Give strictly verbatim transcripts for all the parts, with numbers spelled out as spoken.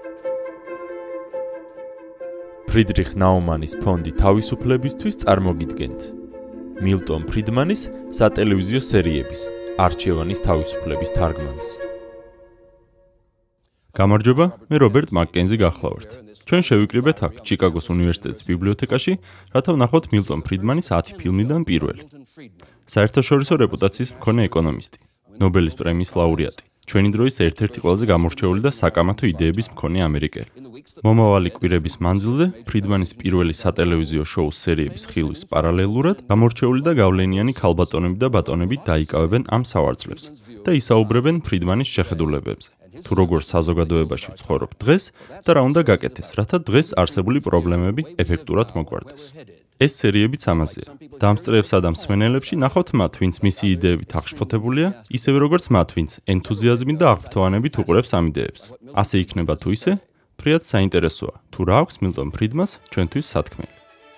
ფრიდრიხ ნაუმანის ფონდი თავისუფლებისთვის წარმოგიდგენთ მილტონ ფრიდმანის სატელევიზიო სერიების არჩევანის თავისუფლების თარგმანს. გამარჯობა, მე რობერტ მაკკენზი გახლავართ. ჩვენ შევიკრიბეთ აქ ჩიკაგოს უნივერსიტეტის ბიბლიოთეკაში, რათა ვნახოთ მილტონ ფრიდმანის ათი ფილმიდან პირველი. საერთაშორისო რეპუტაციის მქონე ეკონომისტი, ნობელის პრემიის ლაურეატი, ჩვენი დროის ერთ-ერთი ყველაზე გამორჩეული და საკამათო იდეების მქონე ამერიკელი. მომავალი კვირების მანძილზე ფრიდმანის პირველი სატელევიზიო შოუს სერიების ხილვის პარალელურად გამორჩეული და გავლენიანი ქალბატონები და ბატონები დაიკავებენ ამ სავარძლებს და ისაუბრებენ ფრიდმანის შეხედულებებზე. თუ როგორ საზოგადოებაში ვცხოვრობ დღეს და რა უნდა გაკეთდეს, რათა დღეს არსებული პრობლემები ეფექტურად მოგვარდეს. ეს სერიებიც ამაზეა. დამსწრეებსა და მსმენელებში ნახავთ მათ, ვინც მისი იდეებით აღშფოთებულია, ისევე როგორც მათ, ვინც ენთუზიაზმით და აღფრთოვანებით უყურებს ამ იდეებს. ასე იქნება თუ ისე, ფრიად საინტერესოა, თუ რა აქვს მილტონ ფრიდმანს ჩვენთვის სათქმელი.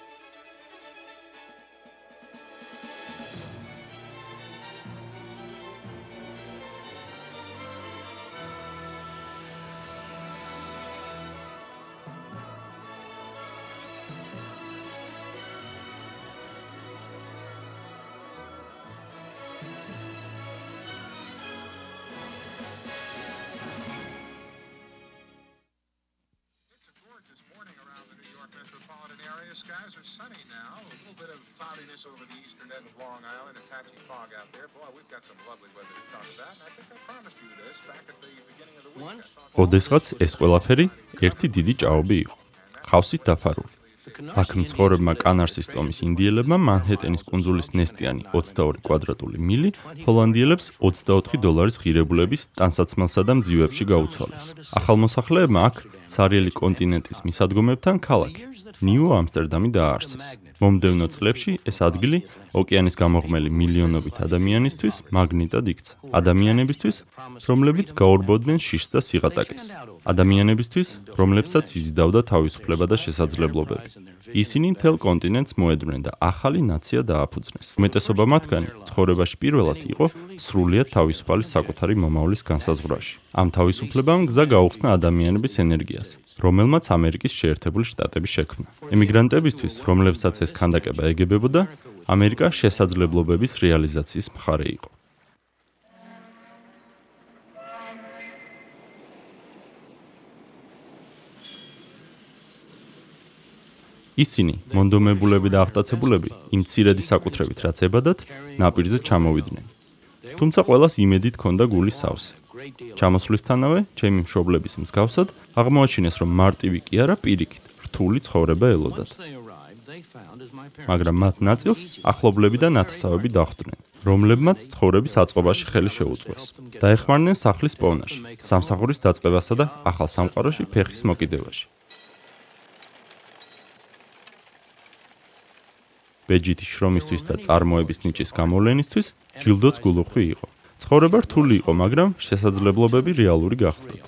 Skies are sunny now, a little bit of cloudiness over the eastern end of Long Island, a patchy fog out there. Boy, we've got some lovely weather to talk about, and I think I promised you this back at the beginning of the week. ოდესღაც ეს ყველაფერი ერთი დიდი ჭაობი იყო, ხავსით დაფარული. აქ მცხოვრებმა კანარსის ტომის ინდიელებმა მანჰეტენის კუნძულის ნესტიანი ოცდაორი კვადრატული მილი ჰოლანდიელებს ოცდაოთხი დოლარის ღირებულების ტანსაცმელსა და მძივებში გაუცვალეს. ახალმოსახლეებმა აქ ცარიელი კონტინენტის მისადგომებთან ქალაქი ნიუ ამსტერდამი დააარსეს. მომდევნო წლებში ეს ადგილი ოკეანის გამოღმელი მილიონობით ადამიანისთვის მაგნიტად იქცა. ადამიანებისთვის, რომლებიც გაურბოდნენ შიშს და სიღატაკეს. ადამიანებისთვის, რომლებსაც იზიდავდა თავისუფლება და შესაძლებლობები. ისინი მთელ კონტინენტს მოედრნენ და ახალი ნაცია დააფუძნეს. უმეტესობა მათგანი ცხოვრებაში პირველად იყო სრულიად თავისუფალი საკუთარი მომავლის განსაზღვრაში. ამ თავისუფლებამ გზა გაუხსნა ადამიანების ენერგიას, რომელმაც ამერიკის შეერთებული შტატები შექმნა. ემიგრანტებისთვის, რომლებსაც ეს ქანდაკება ეგებებოდა, ამერიკა შესაძლებლობების რეალიზაციის მხარე იყო. ისინი, მონდომებულები და აღტაცებულები, იმ მცირედი საკუთრებით, რაც ებადათ, ნაპირზე ჩამოვიდნენ. თუმცა ყველას იმედით ჰქონდა გულის სავსე. ჩამოსვლისთანავე, ჩემი მშობლების მსგავსად, აღმოაჩინეს, რომ მარტივი კი არა, პირიქით, რთული ცხოვრება ელოდათ. მაგრამ მათ ნაწილს ახლობლები და ნათესავები დახვდნენ, რომლებმაც ცხოვრების აწყობაში ხელი შეუწყეს. დაეხმარნენ სახლის პოვნაში, სამსახურის დაწყებასა და ახალ სამყაროში ფეხის მოკიდევაში. ბეჯითი შრომისთვის და წარმოების ნიჭის გამოვლენისთვის ჯილდოც გულუხვი იყო. ცხოვრება რთული იყო, მაგრამ შესაძლებლობები რეალური გახლდათ.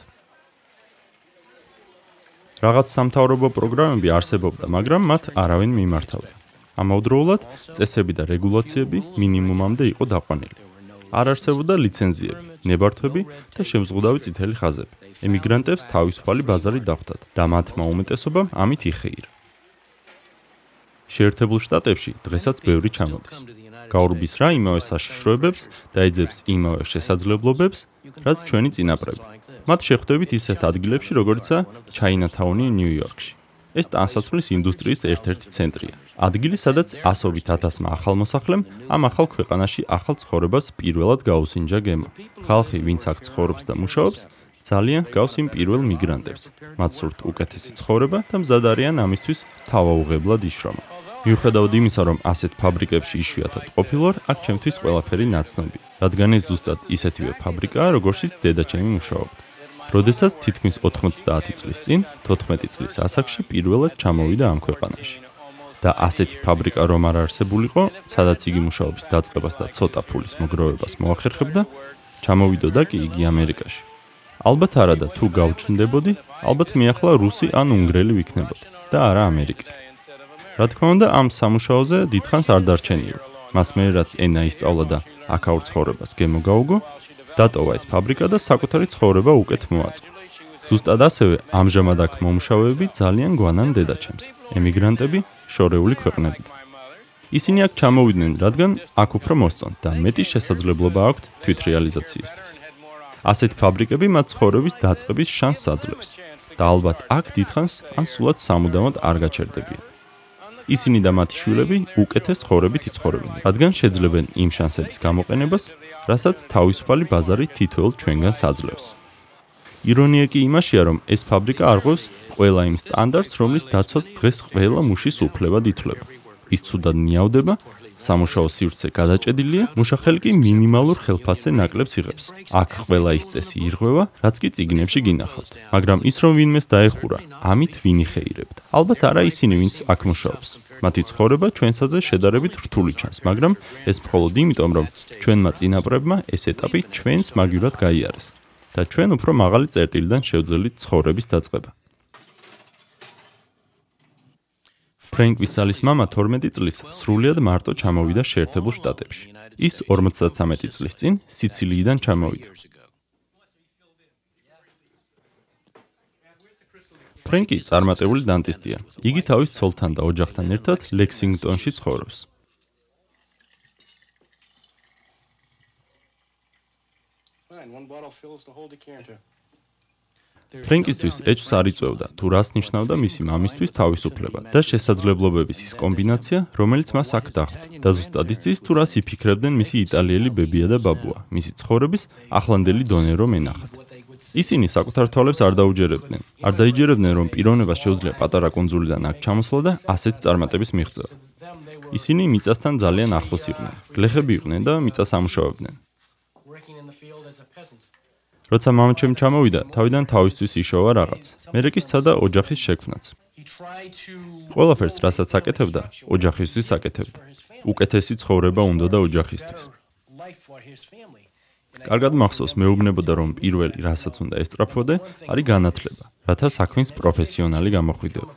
რაღაც სამთავრობო პროგრამები არსებობდა, მაგრამ მათ არავინ მიმართავდა. ამავდროულად, წესები და რეგულაციები მინიმუმამდე იყო დაყვანილი. არ არსებობდა ლიცენზიები, ნებართვები და შემზღუდავი წითელი ხაზები. ემიგრანტებს თავისუფალი ბაზარი დახვდათ და მათმა უმეტესობამ ამით იხეირა. შეერთებულ შტატებში დღესაც ბევრი ჩამოდის. გაურბის რა იმავე საშიშროებებს და ეძებს იმავე შესაძლებლობებს, რაც ჩვენი წინაპრები. მათ შეხვდებით ისეთ ადგილებში, როგორიცაა ჩაინათაუნი ნიუ-იორკში. ეს ტანსაცმლის ინდუსტრიის ერთ-ერთი ცენტრია. ადგილი, სადაც ასობით ათასმა ახალმოსახლემ ამ ახალ ქვეყანაში ახალ ცხოვრებას პირველად გაუსინჯა გემა. ხალხი, ვინც აქ ცხოვრობს და მუშაობს, ძალიან გავს იმ პირველ მიგრანტებს. მათ სურთ უკეთესი ცხოვრება და მზად არიან ამისთვის თავაუღებლად იშრომა. მიუხედავად იმისა, რომ ასეთ ფაბრიკებში იშვიათად ყოფილვარ, აქ ჩემთვის ყველაფერი ნაცნობია, რადგან ეს ზუსტად ისეთივე ფაბრიკაა, როგორშიც დედაჩემი მუშაობდა. როდესაც თითქმის ოთხმოცდაათი წლის წინ, თოთხმეტი წლის ასაკში პირველად ჩამოვიდა ამ ქვეყანაში. და ასეთი ფაბრიკა რომ არ არსებულიყო, სადაც იგი მუშაობის დაწყებას და ცოტა ფულის მოგროვებას მოახერხებდა, ჩამოვიდოდა კი იგი ამერიკაში. ალბათ არა და თუ გავჩნდებოდი, ალბათ მე ახლა რუსი ან უნგრელი ვიქნებოდი და არა ამერიკელი. რა თქმა უნდა, ამ სამუშაოზე დიდხანს არ დარჩენილა. მას მე რაც ენა ისწავლა და აქაურ ცხოვრებას გემო გაუგო, დატოვა ეს ფაბრიკა და საკუთარი ცხოვრება უკეთ მოაწყო. ზუსტად ასევე ამჟამად აქ მომუშავეები ძალიან გვანან დედაჩემს, ემიგრანტები შორეული ქვეყნებიდან. ისინი აქ ჩამოვიდნენ, რადგან აქ უფრო მოსწონთ და მეტი შესაძლებლობა აქვთ თვითრეალიზაციისთვის. ასეთი ფაბრიკები მათ ცხოვრების დაწყების შანსს აძლევს და ალბათ აქ დიდხანს ან სულად სამუდამოდ არ გაჩერდებიან. ისინი და მათი შვილები უკეთეს ცხოვრებით იცხოვრებენ, რადგან შეძლებენ იმ შანსების გამოყენებას, რასაც თავისუფალი ბაზარი თითოეულ ჩვენგანს აძლევს. ირონია კი იმაშია, რომ ეს ფაბრიკა არღვევს ყველა იმ სტანდარტს, რომლის დაცვაც დღეს ყველა მუშის უფლებად ითვლება. ის ცუდად ნიავდება, სამუშაო სივრცე გადაჭედილია, მუშახელი კი მინიმალურ ხელფასზე ნაკლებს იღებს. აქ ყველა ის წესი ირღვევა, რაც კი წიგნებში გინახავთ. მაგრამ ის რომ ვინმეს დაეხურა, ამით ვინ იხეირებდა? ალბათ არა ისინი, ვინც აქ მუშაობს. მათი ცხოვრება ჩვენსაზე შედარებით რთული ჩანს, მაგრამ ეს მხოლოდ იმიტომ, რომ ჩვენმა წინაპრებმა ეს ეტაპი ჩვენს მაგივრად გაიარეს და ჩვენ უფრო მაღალი წერტილიდან შევძელით ცხოვრების დაწყება. ფრენკ ვისალის მამა თორმეტი წლის სრულიად მარტო ჩამოვიდა შეერთებულ შტატებში. ის ორმოცდათრამეტი წლის წინ სიცილიიდან ჩამოვიდა. ფრენკი წარმატებული დანტისტია. იგი თავის ცოლთან და ოჯახთან ერთად ლექსინგტონში ცხოვრობს. ფრენკისთვის ეჭვს არ იწვევდა, თუ რას ნიშნავდა მისი მამისთვის თავისუფლება და შესაძლებლობების ის კომბინაცია, რომელიც მას აქ დახვდა. და ზუსტად იცის, თუ რას იფიქრებდნენ მისი იტალიელი ბებია და ბაბუა, მისი ცხოვრების ახლანდელი დონე რომ ენახათ. ისინი საკუთარ თვალებს არ დაუჯერებდნენ. არ დაიჯერებდნენ, რომ პიროვნებას შეუძლია პატარა კუნძულიდან აქ ჩამოსვლა და ასეთი წარმატების მიღწევა. ისინი მიწასთან ძალიან ახლოს იყვნენ. გლეხები იყვნენ და მიწას ამუშავებდნენ. როცა მამაჩემ ჩამოვიდა, თავიდან თავისთვის იშოვა რაღაც. მერე კი სცადა ოჯახის შექმნაც. ყველაფერს, რასაც აკეთებდა, ოჯახისთვის აკეთებდა. უკეთესი ცხოვრება უნდა და ოჯახისთვის. კარგად მახსოვს, მეუბნებოდა, რომ პირველი, რასაც უნდა ესწრაფოდე, არის განათლება, რათა საქმის პროფესიონალი გამოხვიდეო.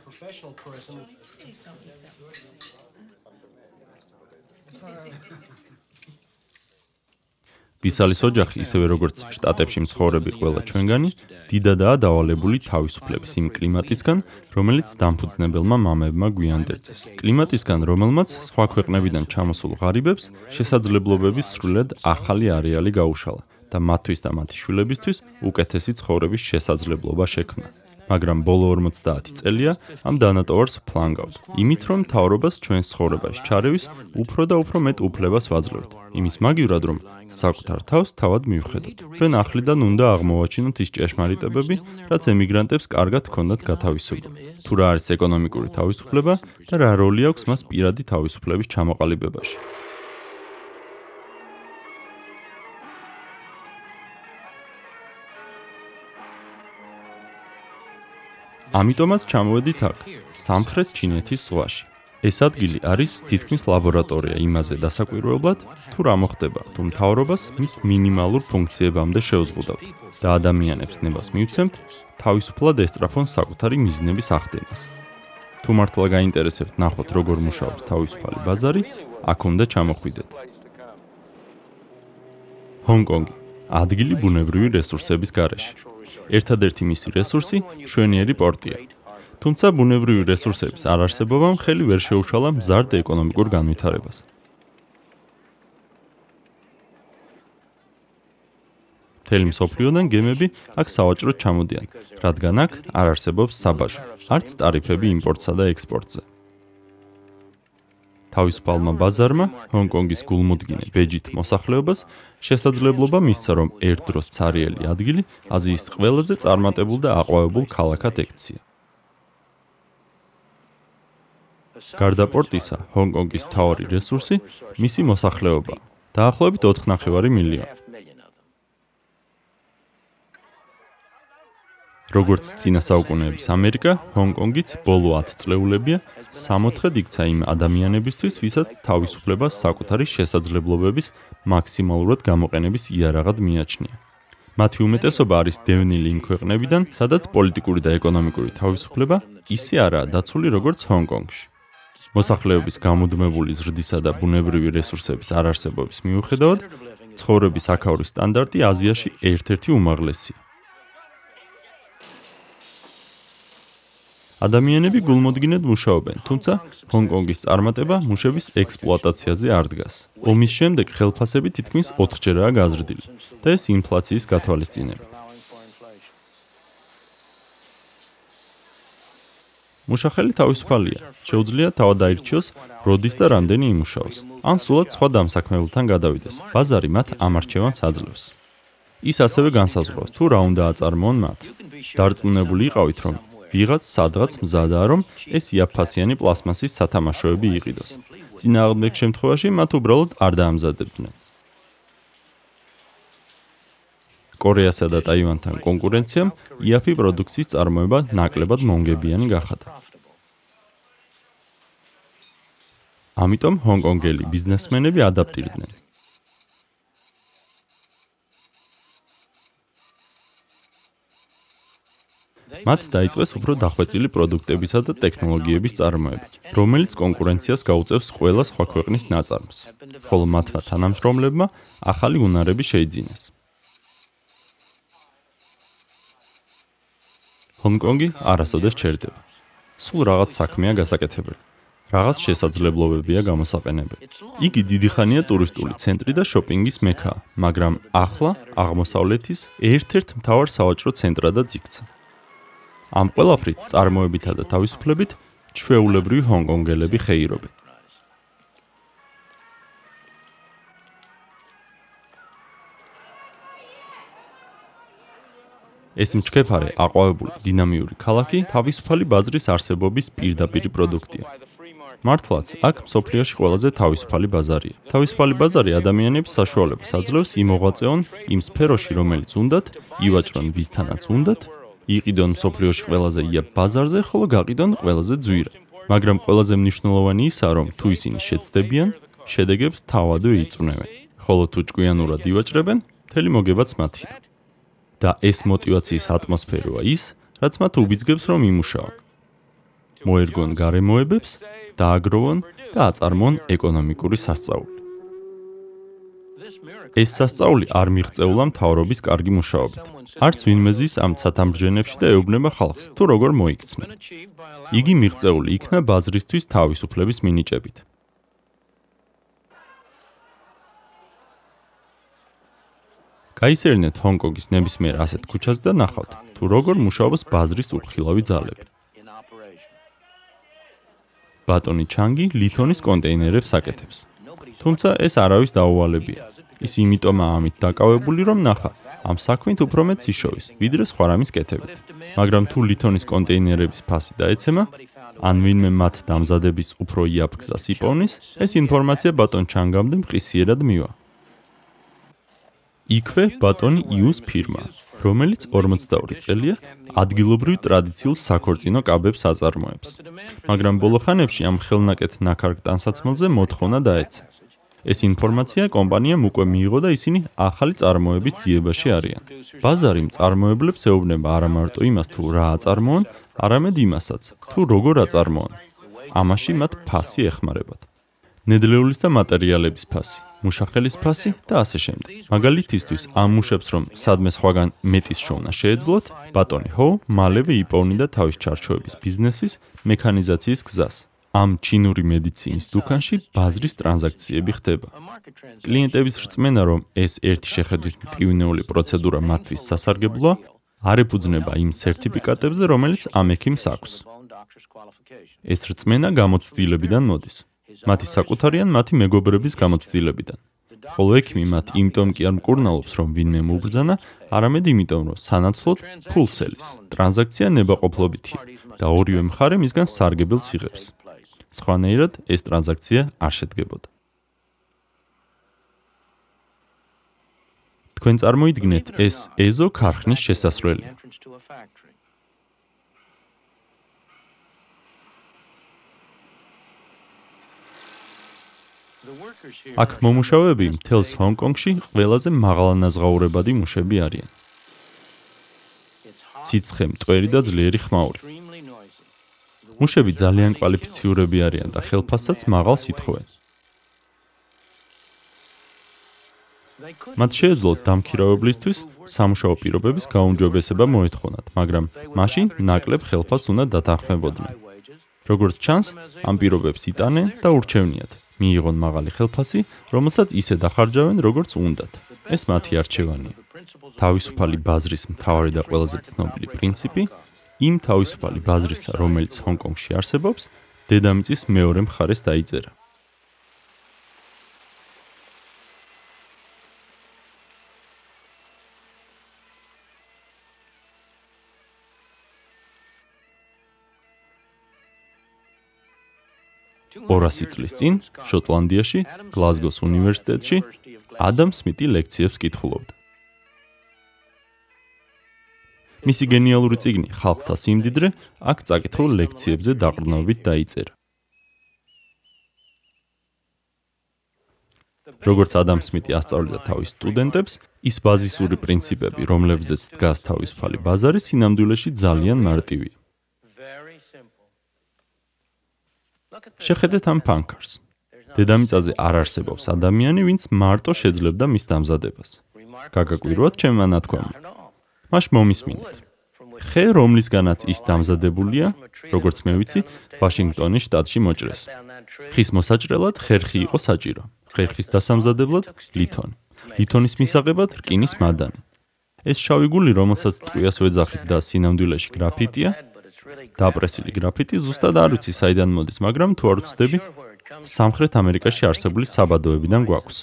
ვისალის ოჯახი, ისევე როგორც შტატებში მცხოვრები ყველა ჩვენგანი, დიდადაა დავალებული თავისუფლების იმ კლიმატისგან, რომელიც დამფუძნებელმა მამებმა გვიანდერძეს. კლიმატისგან, რომელმაც სხვა ქვეყნებიდან ჩამოსულ ღარიბებს შესაძლებლობების სრულიად ახალი არეალი გაუშალა და მათთვის და მათი შვილებისთვის უკეთესი ცხოვრების შესაძლებლობა შექმნა. მაგრამ ბოლო ორმოცდაათი წელია ამ დანატოვარს ფლანგავთ. იმით, რომ მთავრობას ჩვენს ცხოვრებაში ჩარევის უფრო და უფრო მეტ უფლებას ვაძლევთ. იმის მაგივრად, რომ საკუთარ თავს თავად მივხედოთ. ჩვენ ახლიდან უნდა აღმოვაჩინოთ ის ჭეშმარიტებები, რაც ემიგრანტებს კარგად ჰქონდათ გათავისუფლება. თუ რა არის ეკონომიკური თავისუფლება და რა როლი აქვს მას პირადი თავისუფლების ჩამოყალიბებაში. ამიტომაც ჩამოვედით აქ, სამხრეთ ჩინეთის ზღვაში. ეს ადგილი არის თითქმის ლაბორატორია იმაზე დასაკვირვებლად, თუ რა მოხდება, თუ მთავრობას მის მინიმალურ ფუნქციებამდე შევზღუდავთ და ადამიანებს ნებას მივცემთ თავისუფლად ესწრაფონ საკუთარი მიზნების ახდენას. თუ მართლა გაინტერესებთ ნახოთ, როგორ მუშაობს თავისუფალი ბაზარი, აქ უნდა ჩამოხვიდეთ. ჰონგ-კონგი, ადგილი ბუნებრივი რესურსების გარეშე. ერთადერთი მისი რესურსი მშვენიერი პორტია. თუმცა ბუნებრივი რესურსების არარსებობამ ხელი ვერ შეუშალა მზარდ ეკონომიკურ განვითარებას. მთელი მსოფლიოდან გემები აქ სავაჭროდ ჩამოდიან, რადგან აქ არ არსებობს საბაჟო, არც ტარიფები იმპორტსა და ექსპორტზე. თავისუფალმა ბაზარმა, ჰონგ-კონგის გულმოდგინე ბეჯით მოსახლეობას შესაძლებლობა მისცა, რომ ერთ დროს ცარიელი ადგილი აზიის ყველაზე წარმატებულ და აყვავებულ ქალაქად ექცია. გარდა პორტისა, ჰონგ-კონგის მთავარი რესურსი მისი მოსახლეობაა, დაახლოებით ოთხ ნახევარი მილიონი. როგორც წინა საუკუნეების ამერიკა, ჰონგ-კონგიც ბოლო ათ წლეულებია სამოთხედ იქცა იმ ადამიანებისთვის, ვისაც თავისუფლებას საკუთარი შესაძლებლობების მაქსიმალურად გამოყენების იარაღად მიაჩნია. მათი უმეტესობა არის დევნილი იმ ქვეყნებიდან, სადაც პოლიტიკური და ეკონომიკური თავისუფლება ისე არაა დაცული, როგორც ჰონგ-კონგში. მოსახლეობის გამუდმებული ზრდისა და ბუნებრივი რესურსების არარსებობის მიუხედავად, ცხოვრების აქაური სტანდარტი აზიაში ერთ-ერთი უმაღლესია. ადამიანები გულმოდგინედ მუშაობენ, თუმცა ჰონგ-კონგის წარმატება მუშების ექსპლუატაციაზე არ დგას. ომის შემდეგ ხელფასები თითქმის ოთხჯერაა გაზრდილი და ეს ინფლაციის გათვალისწინებით. მუშახელი თავისუფალია, შეუძლია თავად აირჩიოს, როდის და რამდენი იმუშაოს, ან სულად სხვა დამსაქმებელთან გადავიდეს. ბაზარი მათ ამ არჩევანს აძლევს. ის ასევე განსაზღვრავს, თუ რა უნდა აწარმოონ მათ. დარწმუნებული იყავით, რომ ვიღაც სადღაც მზადაა, რომ ეს იაფფასიანი პლასმასის სათამაშოები იყიდოს. წინააღმდეგ შემთხვევაში მათ უბრალოდ არ დაამზადებდნენ. კორეასა და ტაივანთან კონკურენციამ იაფი პროდუქციის წარმოება ნაკლებად მონგებიანი გახადა. ამიტომ ჰონგ-კონგელი ბიზნესმენები ადაპტირდნენ. მათ დაიწყეს უფრო დახვეწილი პროდუქტებისა და ტექნოლოგიების წარმოება, რომელიც კონკურენციას გაუწევს ყველა სხვა ქვეყნის ნაწარმს, ხოლო მათმა თანამშრომლებმა ახალი უნარები შეიძინეს. ჰონგ-კონგი არასოდეს ჩერდება. სულ რაღაც საქმეა გასაკეთებელი. რაღაც შესაძლებლობებია გამოსაყენებელი. იგი დიდი ხანია ტურისტული ცენტრი და შოპინგის მექაა, მაგრამ ახლა აღმოსავლეთის ერთ-ერთ მთავარ სავაჭრო ცენტრადაც იქცა. ამ ყველაფრით წარმოებითა და თავისუფლებით ჩვეულებრივი ჰონგ-კონგელები ხეირობენ. ეს მჩქეფარე აყვავებული დინამიური ქალაქი თავისუფალი ბაზრის არსებობის პირდაპირი პროდუქტია. მართლაც, აქ მსოფლიოში ყველაზე თავისუფალი ბაზარია. თავისუფალი ბაზარი ადამიანებს საშუალებას აძლევს იმოღვაწეონ იმ სფეროში, რომელიც უნდათ, ივაჭრონ ვისთანაც უნდათ, იყიდონ მსოფლიოში ყველაზე იაფ ბაზარზე, ხოლო გაყიდონ ყველაზე ძვირად. მაგრამ ყველაზე მნიშვნელოვანი ისაა, რომ თუ ისინი შეცდებიან, შედეგებს თავადვე იწვნევენ. ხოლო თუ ჭკვიანურად ივაჭრებენ, მთელი მოგებაც მათია. და ეს мотиваციის ატმოსფეროა ის, რაც მათ უბიძგებს რომ იმუშაონ. მოერგონ გარემოებებს, დააგროვონ და აწარმოონ ეკონომიკური სასწაული. ეს სასწაული არ მიღწეულა მთავრობის კარგი მუშაობით. არც ვინმე ზის ამ ცათამბჯენებში და ეუბნება ხალხს, თუ როგორ მოიქცნენ. იგი მიღწეული იქნა ბაზრისთვის თავისუფლების მინიჭებით. გაისერინეთ ჰონგ-კონგის ნებისმიერ ასეთ ქუჩას და ნახავთ, თუ როგორ მუშაობს ბაზრის უხილავი ძალები. ბატონი ჩანგი ლითონის კონტეინერებს აკეთებს. თუმცა ეს არავის დაუვალებია. ის იმიტომაა ამით დაკავებული, რომ ნახა, ამ საქმით უფრო მეტ იშოვის, ვიდრე სხვა რამის კეთებით. მაგრამ თუ ლითონის კონტეინერების ფასი დაეცემა, ან ვინმე მათ დამზადების უფრო იაფ გზას იპოვნის, ეს ინფორმაცია ბატონ ჩანგამდე მყისიერად მივა. იქვე ბატონი იუს ფირმა, რომელიც ორმოცდაორი წელია ადგილობრივ ტრადიციულ საქორწინო კაბებს აწარმოებს. მაგრამ ბოლო ხანებში ამ ხელნაკეთ ნაქარგ ტანსაცმელზე მოთხოვნა დაეცა. ეს ინფორმაცია კომპანიამ უკვე მიიღო და ისინი ახალი წარმოების ძიებაში არიან. ბაზარი მწარმოებლებს ეუბნება არა მარტო იმას, თუ რა აწარმოონ, არამედ იმასაც, თუ როგორ აწარმოონ. ამაში მათ ფასი ეხმარებათ. ნედლეულის და მატერიალების ფასი, მუშახელის ფასი და ასე შემდეგ. მაგალითისთვის, ამ მუშებს რომ სადმე სხვაგან მეტის შოვნა შეეძლოთ, ბატონი ჰო მალევე იპოვნიდა თავის ჩარჩოების ბიზნესის მექანიზაციის გზას. ამ ჩინური მედიცინის დუქანში ბაზრის ტრანზაქციები ხდება. კლიენტების რწმენა, რომ ეს ერთი შეხედვით მტკივნეული პროცედურა მათთვის სასარგებლოა, არ ეფუძნება იმ სერტიფიკატებზე, რომელიც ამ ექიმს აქვს. ეს რწმენა გამოცდილებიდან მოდის. მათი საკუთარი ან მათი მეგობრების გამოცდილებიდან. ხოლო ექიმი მათ იმიტომ კი არ მკურნალობს, რომ ვინმე მოუბრძანა, არამედ იმიტომ, რომ სანაცვლოდ ფულს ელის. ტრანზაქცია ნებაყოფლობითია და ორივე მხარე მისგან სარგებელს იღებს. სხვანაირად ეს ტრანზაქცია არ შედგებოდა. თქვენ წარმოიდგინეთ, ეს ეზო ქარხნის შესასვლელია. აქ მომუშავეები მთელს ჰონგ-კონგში ყველაზე მაღალანაზღაურებადი მუშები არიან. ციცხე, მტვერი და ძლიერი ხმაური. მუშები ძალიან კვალიფიციურები არიან და ხელფასსაც მაღალს ითხოვენ. მათ შეეძლოთ დამქირავებლისთვის სამუშაო პირობების გაუმჯობესება მოეთხოვნათ, მაგრამ მაშინ ნაკლებ ხელფასს უნდა დათანხმებოდნენ. როგორც ჩანს, ამ პირობებს იტანენ და ურჩევნიათ, მიიღონ მაღალი ხელფასი, რომელსაც ისე დახარჯავენ, როგორც უნდათ. ეს მათი არჩევანია. თავისუფალი ბაზრის მთავარი და ყველაზე ცნობილი პრინციპი იმ თავისუფალი ბაზრისა, რომელიც ჰონკონგში არსებობს, დედამიწის მეორე მხარეს დაიწერა. ორასი წლის წინ შოტლანდიაში, გლაზგოს უნივერსიტეტში ადამ სმიტი ლექციებს კითხულობდა. მისი გენიალური წიგნი ხალხთა სიმდიდრე აქ წაკითხულ ლექციებზე დაყრდნობით დაიწერა. როგორც ადამ სმიტი ასწავლიდა თავის სტუდენტებს, ის ბაზისური პრინციპები, რომლებზეც დგას თავისუფალი ბაზარი, სინამდვილეში ძალიან მარტივია. შეხედეთ ამ ფანქარს. დედამიწაზე არ არსებობს ადამიანი, ვინც მარტო შეძლებდა მის დამზადებას. გაგაკვირვათ ჩემმა ნათქვამმა. მაშ მომისმინეთ. ხე, რომლისგანაც ის დამზადებულია, როგორც მე ვიცი, ვაშინგტონის შტატში მოჭრეს. ხის მოსაჭრელად ხერხი იყო საჭირო. ხერხის დასამზადებლად ლითონი. ლითონის მისაღებად რკინის მადანი. ეს შავი გული, რომელსაც ტყვიას ვეძახით და სინამდვილეში გრაფიტია, დაპრესილი გრაფიტი ზუსტად არ ვიცი საიდან მოდის, მაგრამ თუ არ ვცდები, სამხრეთ ამერიკაში არსებული საბადოებიდან გვაქვს.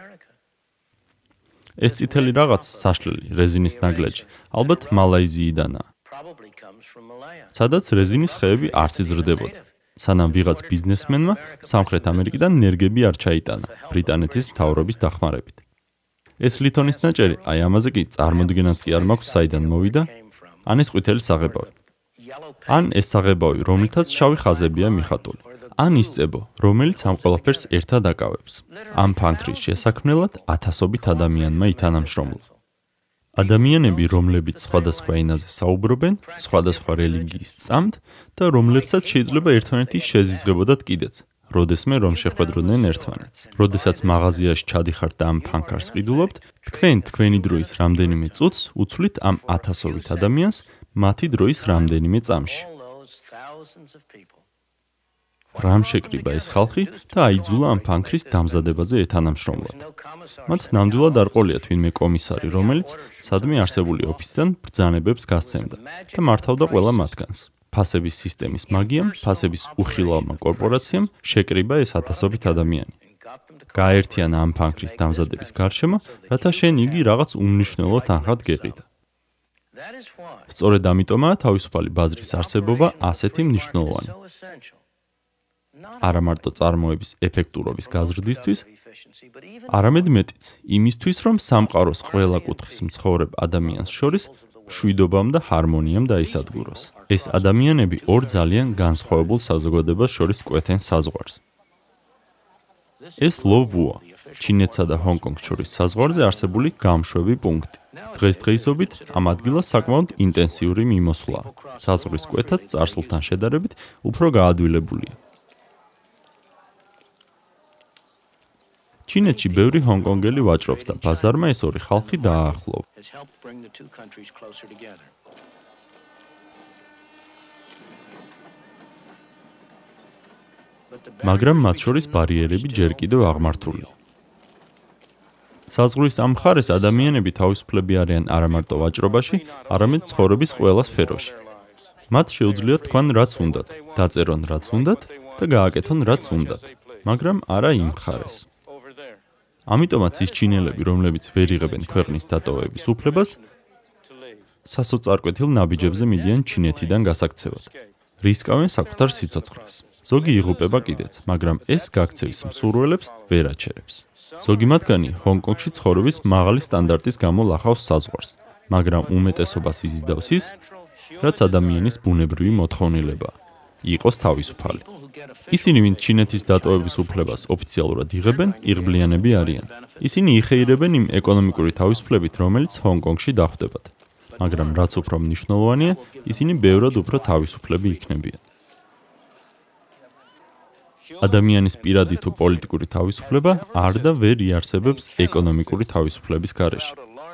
ეს წითელი რაღაც საშლელი რეზინის ნაგლეჯი ალბათ მალაიზიიდანაა. სადაც რეზინის ხეები არც იზრდებოდა. სანამ ვიღაც ბიზნესმენმა სამხრეთ ამერიკიდან ნერგები არ ჩაიტანა ბრიტანეთის მთავრობის დახმარებით. ეს ლითონის ნაჭერი, აი ამაზე კი წარმოდგენაც კი არ მაქვს საიდან მოვიდა, ან ეს ყვითელი საღებავი. ან ეს საღებავი, რომლითაც შავი ხაზებია მიხატული. ან ის წებო, რომელიც ამ ყველაფერს ერთად აკავებს. ამ ფანქრის შესაქმნელად ათასობით ადამიანმა ითანამშრომლა. ადამიანები, რომლებიც სხვადასხვა ენაზე საუბრობენ, სხვადასხვა რელიგიის სწამთ და რომლებსაც შეიძლება ერთმანეთი შეზიზღებოდათ კიდეც, როდესმე რომ შეხვედროდნენ ერთმანეთს. როდესაც მაღაზიაში ჩადიხართ და ამ ფანქარს ყიდულობთ, თქვენ თქვენი დროის რამდენიმე წუთს უცვლით ამ ათასობით ადამიანს მათი დროის რამდენიმე წამში. რამ შეკრიბა ეს ხალხი და აიძულა ამ ფანქრის დამზადებაზე ეთანამშრომლად. მათ ნამდვილად არ ყოლიათ ვინმე კომისარი, რომელიც სადმე არსებული ოფისიდან ბრძანებებს გასცემდა და მართავდა ყველა მათგანს. ფასების სისტემის მაგიამ, ფასების უხილავმა კორპორაციამ შეკრიბა ეს ათასობით ადამიანი. გააერთიანა ამ ფანქრის დამზადების გარშემო, რათა შენ იგი რაღაც უმნიშვნელო თანხად გეყიდა. სწორედ ამიტომაა თავისუფალი ბაზრის არსებობა ასეთი მნიშვნელოვანი. არა მარტო წარმოების ეფექტურობის გაზრდისთვის, არამედ მეტიც, იმისთვის, რომ სამყაროს ყველა კუთხის მცხოვრებ ადამიანს შორის მშვიდობამ და ჰარმონიამ დაისადგუროს. ეს ადამიანები ორ ძალიან განსხვავებულ საზოგადოებას შორის კვეთენ საზღვარს. ეს ლოვუა, ჩინეთსა და ჰონკონგს შორის საზღვარზე არსებული გამშვები პუნქტი. დღესდღეობით ამ ადგილას საკმაოდ ინტენსიური მიმოსვლაა. საზღვრის კვეთაც წარსულთან შედარებით უფრო გაადვილებულია. ჩინეთში ბევრი ჰონკონგელი ვაჭრობს და ბაზარმა ეს ორი ხალხი დააახლოვა. მაგრამ მათ შორის ბარიერები ჯერ კიდევ აღმართულია. საზღვრის ამ მხარეს ადამიანები თავისუფლები არიან არა მარტო ვაჭრობაში, არამედ ცხოვრების ყველა სფეროში. მათ შეუძლიათ თქვან რაც უნდათ, დაწერონ რაც უნდათ და გააკეთონ რაც უნდათ, მაგრამ არა იმ მხარეს. ამიტომაც ის ჩინელები, რომლებიც ვერ იღებენ ქვეყნის დატოვების უფლებას, სასოწარკვეთილ ნაბიჯებზე მიდიან ჩინეთიდან გასაქცევად. რისკავენ საკუთარ სიცოცხლეს. ზოგი იღუპება კიდეც, მაგრამ ეს გაქცევის მსურველებს ვერ აჩერებს. ზოგი მათგანი ჰონკონგში ცხოვრების მაღალი სტანდარტის გამო ლახავს საზღვარს, მაგრამ უმეტესობას იზიდავს ის, რაც ადამიანის ბუნებრივი მოთხოვნილებაა, იყოს თავისუფალი. ისინი, ვინც ჩინეთის დატოვების უფლებას ოფიციალურად იღებენ, იღბლიანები არიან. ისინი იხეირებენ იმ ეკონომიკური თავისუფლებით, რომელიც ჰონკონგში დახვდებათ. მაგრამ რაც უფრო მნიშვნელოვანია, ისინი ბევრად უფრო თავისუფლები იქნებიან. ადამიანის პირადი თუ პოლიტიკური თავისუფლება არ და ვერ იარსებებს ეკონომიკური თავისუფლების გარეშე.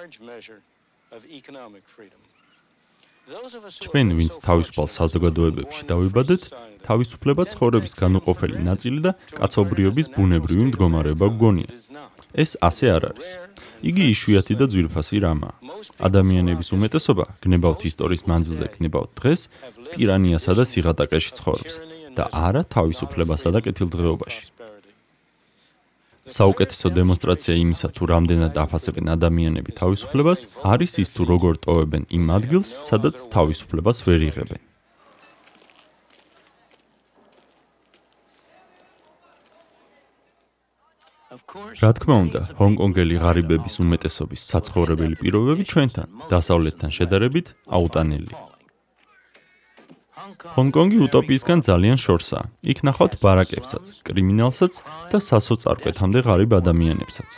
ჩვენ, ვინც თავისუფალ საზოგადოებებში დავიბადეთ, თავისუფლება ცხოვრების განუყოფელი ნაწილი და კაცობრიობის ბუნებრივი მდგომარეობა გგონია. ეს ასე არ არის. იგი იშვიათი და ძვირფასი რამაა. ადამიანების უმეტესობა, გნებავთ ისტორიის მანძილზე გნებავთ დღეს, ტირანიასა და სიღატაკეში ცხოვრობს და არა თავისუფლებასა და კეთილდღეობაში. საუკეთესო დემონსტრაცია იმისა, თუ რამდენად აფასებენ ადამიანები თავისუფლებას, არის ის, თუ როგორ ტოვებენ იმ ადგილს, სადაც თავისუფლებას ვერ იღებენ. რა თქმა უნდა, ჰონკონგელი ღარიბების უმეტესობის საცხოვრებელი პირობები ჩვენთან, დასავლეთთან შედარებით, აუტანელია. ჰონკონგი უტოპიისგან ძალიან შორსაა. იქ ნახავთ ბარაკებსაც, კრიმინალსაც და სასოწარკვეთამდე ღარიბ ადამიანებსაც.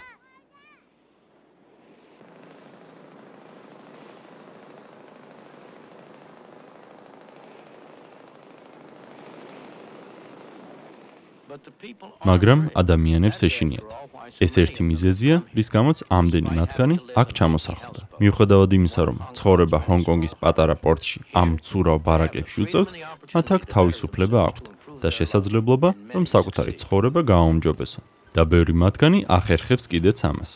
მაგრამ ადამიანებს ეშინიათ. ეს ერთი მიზეზია, რის გამოც ამდენი მათგანი აქ ჩამოსახლდა. მიუხედავად იმისა, რომ ცხოვრება ჰონკონგის პატარა პორტში ამ მცურავ ბარაკებში უწევთ, მათ აქ თავისუფლება აქვთ და შესაძლებლობა, რომ საკუთარი ცხოვრება გააუმჯობესონ. და ბევრი მათგანი ახერხებს კიდეც ამას.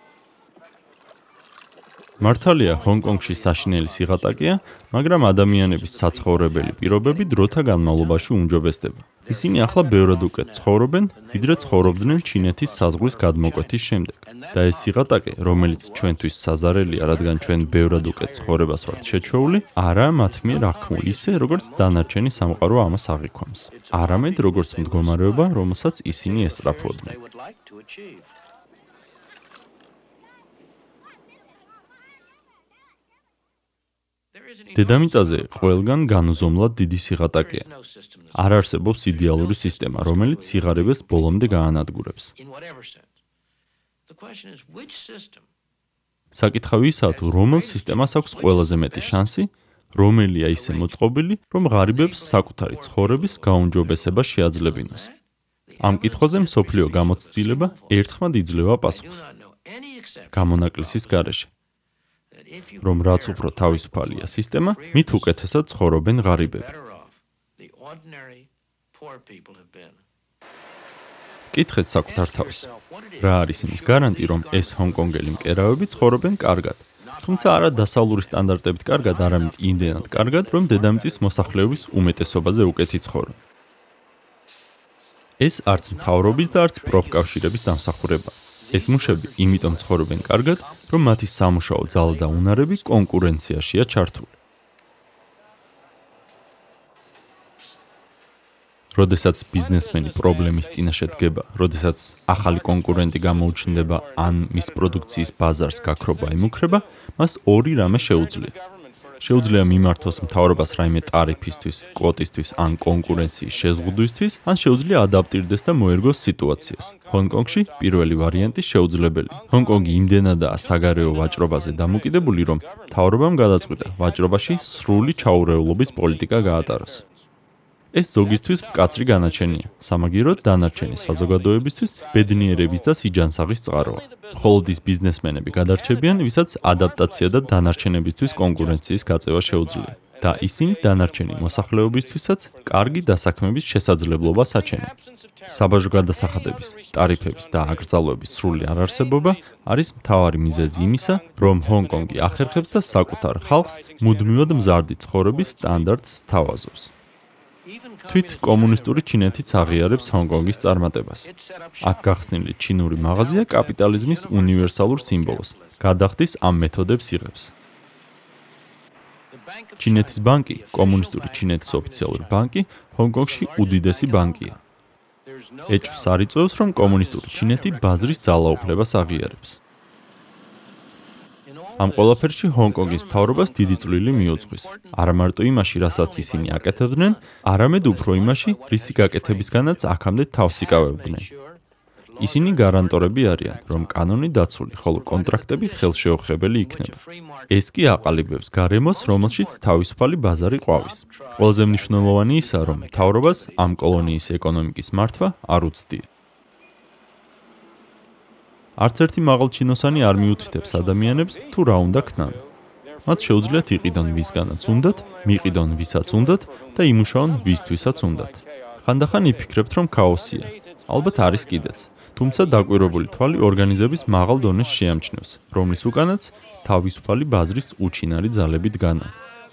მართალია, ჰონკონგში საშინელი სიღატაკეა, მაგრამ ადამიანების საცხოვრებელი პირობები დროთა განმავლობაში უმჯობესდება. ისინი ახლა ბევრად უკეთ ცხოვრობენ, ვიდრე ცხოვრობდნენ ჩინეთის საზღვრის გადმოკვეთის შემდეგ. და ეს სიღატაკე, რომელიც ჩვენთვის საზარელია, რადგან ჩვენ ბევრად უკეთ ცხოვრებას ვართ შეჩვეული, არა მათ მიერ აღქმული ისე, როგორც დანარჩენი სამყარო ამას აღიქვამს. არამედ როგორც მდგომარეობა, რომელსაც ისინი ესწრაფვოდნენ. დედამიწაზე ყველგან განუზომლად დიდი სიღატაკეა. არ არსებობს იდეალური სისტემა, რომელიც სიღარიბეს ბოლომდე გაანადგურებს. საკითხავი ისაა, თუ რომელ სისტემას აქვს ყველაზე მეტი შანსი, რომელია ისე მოწყობილი, რომ ღარიბებს საკუთარი ცხოვრების გაუმჯობესება შეაძლებინოს. ამ კითხვაზე მსოფლიო გამოცდილება ერთხმად იძლევა პასუხს. გამონაკლისის გარეშე. რომ რაც უფრო თავისუფალია სისტემა, მით უკეთესად ცხოვრობენ ღარიბები. კითხეთ საკუთარ თავს. რა არის იმის გარანტი, რომ ეს ჰონკონგელი მკერავები ცხოვრობენ კარგად? თუმცა არა დასავლური სტანდარტებით კარგად, არამედ იმდენად კარგად, რომ დედამიწის მოსახლეობის უმეტესობაზე უკეთი ცხოვრობენ. ეს არც მთავრობის და არც პროფკავშირების დამსახურებაა. ეს მუშები იმიტომ ცხოვრობენ კარგად, რომ მათი სამუშაო ძალა და უნარები კონკურენციაშია ჩართული. როდესაც ბიზნესმენი პრობლემის წინაშე დგება, როდესაც ახალი კონკურენტი გამოუჩნდება ან მის პროდუქციის ბაზარს გაქრობა ემუქრება, მას ორი რამე შეუძლია. შეუძლია მიმართოს მთავრობას რაიმე ტარიფისთვის, კვოტისთვის ან კონკურენციის შეზღუდვისთვის, ან შეუძლია ადაპტირდეს და მოერგოს სიტუაციას. ჰონკონგში პირველი ვარიანტი შეუძლებელია. ჰონკონგი იმდენადაა საგარეო ვაჭრობაზე დამოკიდებული, რომ მთავრობამ გადაწყვიტა ვაჭრობაში სრული ჩაურევლობის პოლიტიკა გაატაროს. ეს ზოგისთვის მკაცრი განაჩენია, სამაგიეროდ დანარჩენი საზოგადოებისთვის ბედნიერების და სიჯანსაღის წყაროა. მხოლოდ ის ბიზნესმენები გადარჩებიან, ვისაც ადაპტაცია და დანარჩენებისთვის კონკურენციის გაწევა შეუძლია. და ისინი დანარჩენი მოსახლეობისთვისაც კარგი დასაქმების შესაძლებლობას აჩენენ. საბაჟო გადასახადების, ტარიფების და აკრძალვების სრული არარსებობა არის მთავარი მიზეზი იმისა, რომ ჰონკონგი ახერხებს და საკუთარ ხალხს მუდმივად მზარდი ცხოვრების სტანდარტს სთავაზობს. თვით კომუნისტური ჩინეთიც აღიარებს ჰონკონგის წარმატებას. აქ გახსნილი ჩინური მაღაზია კაპიტალიზმის უნივერსალურ სიმბოლოს, გადახდის ამ მეთოდებს იღებს. ჩინეთის ბანკი, კომუნისტური ჩინეთის ოფიციალური ბანკი, ჰონკონგში უდიდესი ბანკია. ეჭვს არ იწვევს, რომ კომუნისტური ჩინეთი ბაზრის ძალაუფლებას აღიარებს. ამ ყველაფერში ჰონკონგის მთავრობას დიდი წვლილი მიუძღვის. არა მარტო იმაში, რასაც ისინი აკეთებდნენ, არამედ უფრო იმაში, რისი გაკეთებისგანაც აქამდე თავს იკავებდნენ. ისინი გარანტორები არიან, რომ კანონი დაცული, ხოლო კონტრაქტები ხელშეუხებელი იქნება. ეს კი აყალიბებს გარემოს, რომელშიც თავისუფალი ბაზარი ყვავის. ყველაზე მნიშვნელოვანი ისაა, რომ მთავრობას ამ კოლონიის ეკონომიკის მართვა არ უცდია. არც ერთი მაღალჩინოსანი არ მიუთითებს ადამიანებს თუ რა უნდა ქნან. მათ შეუძლიათ იყიდონ ვისგანაც უნდათ, მიყიდონ ვისაც უნდათ და იმუშაონ ვისთვისაც უნდათ. ხანდახან იფიქრებთ, რომ ქაოსია. ალბათ არის კიდეც. თუმცა დაკვირვებული თვალი ორგანიზების მაღალ დონეს შეამჩნევს, რომლის უკანაც თავისუფალი ბაზრის უჩინარი ძალები დგანან.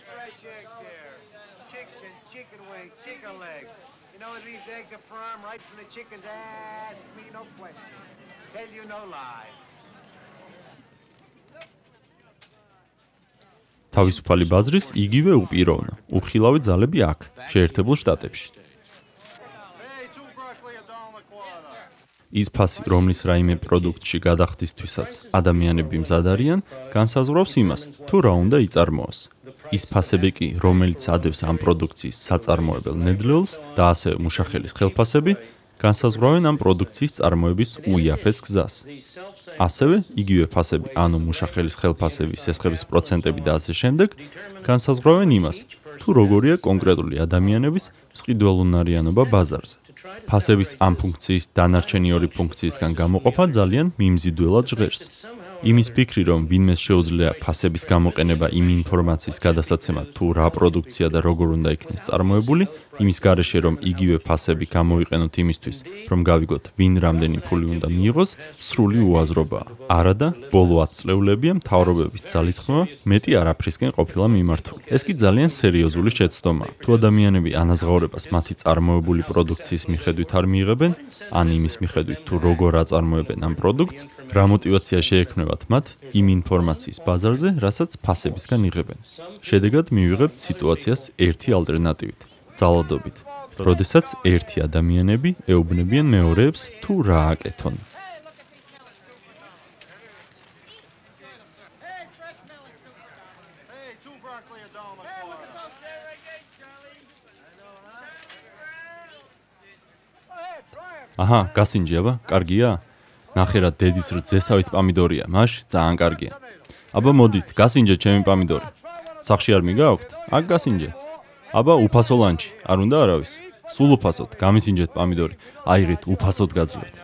თავისუფალი ბაზრის იგივე უპიროვნა, უხილავი ძალები აქ, შეერთებულ შტატებში. ის ფასი, რომლის რაიმე პროდუქტში გადახდისთვისაც ადამიანები მზად არიან, განსაზღვრავს იმას, თუ რა უნდა იწარმოოს. ის ფასები კი, რომელიც ადევს ამ პროდუქციის საწარმოებელ ნედლეულს და ასევე მუშახელის ხელფასები, განსაზღვრავენ ამ პროდუქციის წარმოების უიაფეს გზას. ასევე, იგივე ფასები, ანუ მუშახელის ხელფასები, სესხების პროცენტები და ასე შემდეგ, განსაზღვრავენ იმას, თუ როგორია კონკრეტული ადამიანების მსყიდველუნარიანობა ბაზარზე. ფასების ამ ფუნქციის დანარჩენი ორი ფუნქციისგან გამოყოფა ძალიან მიმზიდველად ჟღერს. იმის ფიქრი, რომ ვინმეს შეუძლია ფასების გამოყენება იმ ინფორმაციის გადასაცემად, თუ რა პროდუქცია და როგორ უნდა იქნეს წარმოებული, იმის გარეშე, რომ იგივე ფასები გამოიყენოთ იმისთვის, რომ გავიგოთ, ვინ რამდენი ფული უნდა მიიღოს, სრული უაზრობაა. არადა, ბოლო ათ წლეულებია მთავრობების ძალისხმევა მეტი არაფრისკენ ყოფილა მიმართული. ეს კი ძალიან სერიოზული შეცდომაა. თუ ადამიანები ანაზღაურებას მათი წარმოებული პროდუქციის მიხედვით არ მიიღებენ, ან იმის მიხედვით, თუ როგორ აწარმოებენ ამ პროდუქტს, რა მოტივაცია შეექმნებათ მათ იმ ინფორმაციის ბაზარზე, რასაც ფასებისგან იღებენ. შედეგად მივიღებთ სიტუაციას ერთი ალტერნატივით, ძალადობით, როდესაც ერთი ადამიანები ეუბნებიან მეორეებს თუ რა აკეთონ. აჰა, გასინჯი აბა, კარგია? ნახერად დედის რძესავით პამიდორია, მაშ ძალიან კარგია. აბა მოდით, გასინჯე ჩემი პამიდორი. სახში არ მიგაქვთ? აქ გასინჯე. აბა უფასო ლანჩი, არ უნდა არავის? სულ უფასოდ, გამისინჯეთ პამიდორი. აიღეთ, უფასოდ გაძლევთ.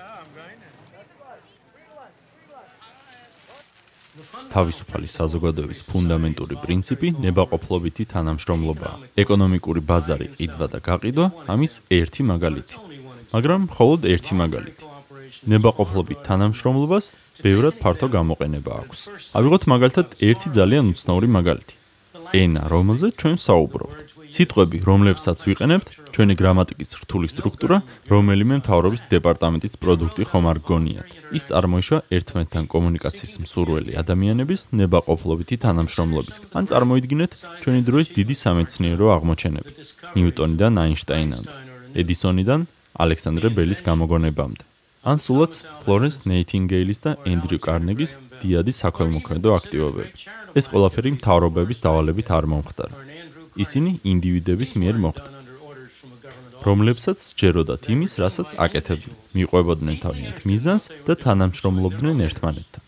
თავისუფალი საზოგადოების ფუნდამენტური პრინციპი ნებაყოფლობითი თანამშრომლობაა. ეკონომიკური ბაზარი ყიდვა და გაყიდვა ამის ერთი მაგალითი. მაგრამ მხოლოდ ერთი მაგალითი. ნებაყოფლობით თანამშრომლობას ბევრად ფართო გამოყენება აქვს. ავიღოთ მაგალითად ერთი ძალიან უცნაური მაგალითი. ენა, რომელზეც ჩვენ საუბრობთ. სიტყვები, რომლებსაც ვიყენებთ, ჩვენი გრამატიკის რთული სტრუქტურა, რომელიმე მთავრობის დეპარტამენტის პროდუქტი ხომ არ გგონიათ. ის წარმოიშვა ერთმანეთთან კომუნიკაციის მსურველი ადამიანების ნებაყოფლობითი თანამშრომლობისგან. ან წარმოიდგინეთ ჩვენი დროის დიდი სამეცნიერო აღმოჩენები. ნიუტონიდან აინშტაინამდე, ედისონიდან ალექსანდრე ბელის გამოგონებამდე. ან სულაც ფლორენს ნეითინგეილის და ენდრიუ კარნეგის დიადი საქველმოქმედო აქტივობები. ეს ყველაფერი მთავრობების დავალებით არ მომხდარა. ისინი ინდივიდების მიერ მოხდა, რომლებსაც სჯეროდათ იმის, რასაც აკეთებდნენ, მიყვებოდნენ თავიანთ მიზანს და თანამშრომლობდნენ ერთმანეთთან.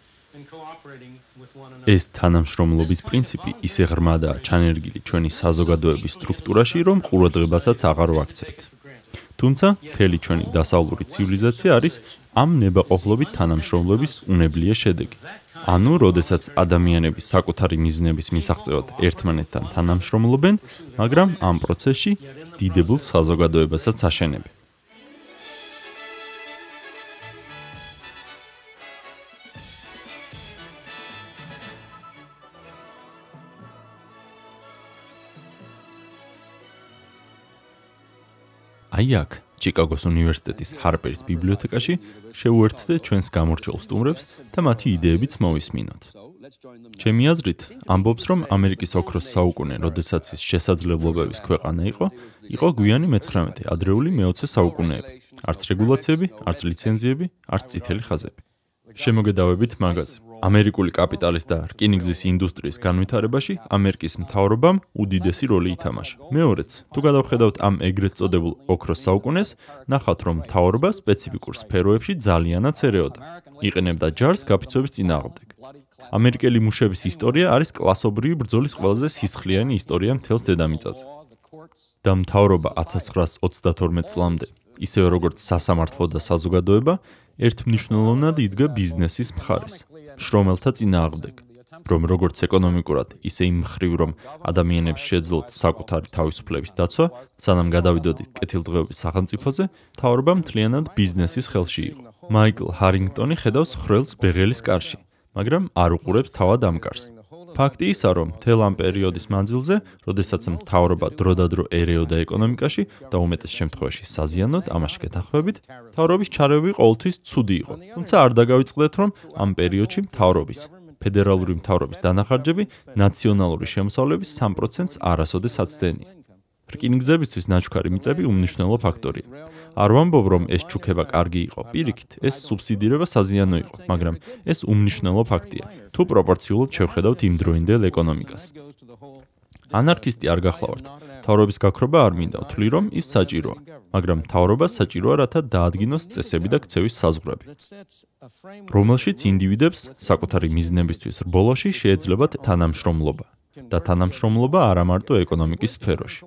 ეს თანამშრომლობის პრინციპი ისე ღრმადაა ჩანერგილი ჩვენი საზოგადოების სტრუქტურაში, რომ ყურადღებასაც აღარ ვაქცევთ. თუმცა, მთელი ჩვენი დასავლური ცივილიზაცია არის ამ ნებაყოფლობით თანამშრომლობის უნებლიე შედეგი. ანუ, როდესაც ადამიანები საკუთარი მიზნების მისაღწევად ერთმანეთთან თანამშრომლობენ, მაგრამ ამ პროცესში დიდებულ საზოგადოებასაც აშენებენ. აი აქ, ჩიკაგოს უნივერსიტეტის ჰარპერის ბიბლიოთეკაში შევუერთდეთ ჩვენს გამორჩეულ სტუმრებს და მათი იდეებიც მოვისმინოთ. ჩემი აზრით, ამბობს, რომ ამერიკის ოქროს საუკუნე, როდესაც ის შესაძლებლობების ქვეყანა იყო, იყო გვიანი მეცხრამეტე, ადრეული მეოცე საუკუნეები. არც რეგულაციები, არც ლიცენზიები, არც წითელი ხაზები. შემოგედავებით მაგაზე. ამერიკული კაპიტალის და რკინიგზის ინდუსტრიის განვითარებაში ამერიკის მთავრობამ უდიდესი როლი ითამაშა. მეორეც, თუ გადავხედავთ ამ ეგრეთ წოდებულ ოქროს საუკუნეს, ნახავთ, რომ მთავრობა სპეციფიკურ სფეროებში ძალიანაც ერეოდა. იყენებდა ჯარს გაფიცვების წინააღმდეგ. ამერიკელი მუშების ისტორია არის კლასობრივი ბრძოლის ყველაზე სისხლიანი ისტორია მთელს დედამიწაზე. და მთავრობა ათას ცხრაასი ოცდათორმეტ წლამდე, ისევე როგორც სასამართლო და საზოგადოება, ერთმნიშვნელოვნად იდგა ბიზნესის მხარეს, შრომელთა წინააღმდეგ, რომ როგორც ეკონომიკურად, ისე იმ მხრივ, რომ ადამიანებს შეეძლოთ საკუთარი თავისუფლების დაცვა, სანამ გადავიდოდით კეთილდღეობის სახელმწიფოზე, მთავრობა მთლიანად ბიზნესის ხელში იყო. მაიკლ ჰარინგტონი ხედავს ხვრელს ბეღელის კარში, მაგრამ არ უყურებს თავად ამ კარს. ფაქტი ისა, რომ მთელ ამ პერიოდის მანძილზე, როდესაც მთავრობა დროდადრო ერეოდა ეკონომიკაში და უმეტეს შემთხვევაში საზიანოდ, ამაში გეთანხმებით, მთავრობის ჩარევი ყოველთვის ცუდი იყო. თუმცა არ დაგავიწყდეთ, რომ ამ პერიოდში მთავრობის, ფედერალური მთავრობის დანახარჯები ნაციონალური შემოსავლების სამ პროცენტს არასოდეს აცდენია. რკინიგზებისთვის ნაჩქარი მიწები უმნიშვნელო ფაქტორია. არ ვამბობ, რომ ეს ჩუქება კარგი იყო, პირიქით, ეს სუბსიდირება საზიანო იყო, მაგრამ ეს უმნიშვნელო ფაქტია, თუ პროპორციულად შევხედავთ იმდროინდელ ეკონომიკას. ანარქისტი არ გახლავართ. მთავრობის გაქრობა არ მინდა, ვთვლი, რომ ის საჭიროა, მაგრამ მთავრობა საჭიროა, რათა დაადგინოს წესები და ქცევის საზღვრები, რომელშიც ინდივიდებს საკუთარი მიზნებისთვის რბოლაში შეეძლებათ თანამშრომლობა და თანამშრომლობა არა მარტო ეკონომიკის სფეროში.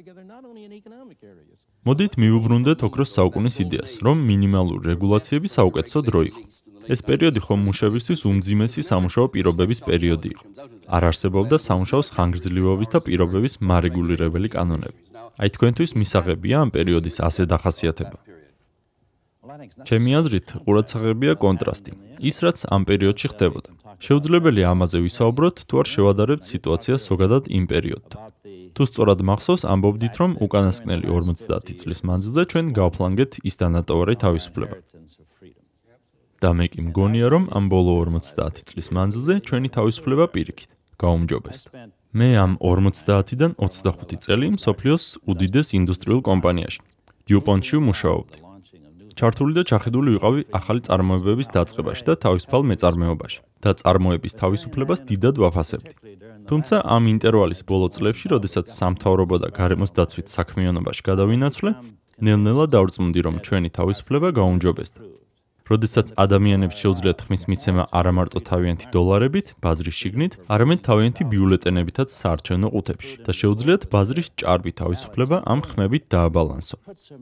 მოდით მივუბრუნდეთ ოქროს საუკუნის იდეას, რომ მინიმალური რეგულაციები საუკეთესო დრო იყო. ეს პერიოდი ხომ მუშებისთვის უმძიმესი სამუშაო პირობების პერიოდი იყო. არ არსებობდა სამუშაოს ხანგრძლივობის და პირობების მარეგულირებელი კანონები. აი თქვენთვის მისაღებია ამ პერიოდის ასე დახასიათება. ჩემი აზრით, ყურადსაღებია კონტრასტი, ის რაც ამ პერიოდში ხდებოდა. შეუძლებელია ამაზე ვისაუბროთ, თუ არ შევადარებთ სიტუაციას ზოგადად იმ პერიოდთან. თუ სწორად მახსოვს, ამბობდით, რომ უკანასკნელი ორმოცდაათი წლის მანძილზე ჩვენ გავფლანგეთ ის დანატოვარი თავისუფლება. და მე კი მგონია, რომ ამ ბოლო ორმოცდაათი წლის მანძილზე ჩვენი თავისუფლება პირიქით გაუმჯობესდა. მე ამ ორმოცდაათიდან ოცდახუთი წელი მსოფლიოს უდიდეს ინდუსტრიულ კომპანიაში, დიუპონტში ვმუშაობდი. ჩართული და ჩახედული ვიყავი ახალი წარმოებების დაწყებაში და თავისუფალ მეწარმეობაში და წარმოების თავისუფლებას დიდად ვაფასებდი. თუმცა ამ ინტერვალის ბოლო წლებში, როდესაც სამთავრობო და გარემოს დაცვით საქმიანობაში გადავინაცვლე, ნელ-ნელა დავრწმუნდი, რომ ჩვენი თავისუფლება გაუმჯობესდა. როდესაც ადამიანებს შეუძლიათ ხმის მიცემა არა მარტო თავიანთი დოლარებით, ბაზრის შიგნით, არამედ თავიანთი ბიულეტენებითაც საარჩევნო ყუთებში და შეუძლიათ ბაზრის ჭარბი თავისუფლება ამ ხმებით დააბალანსო.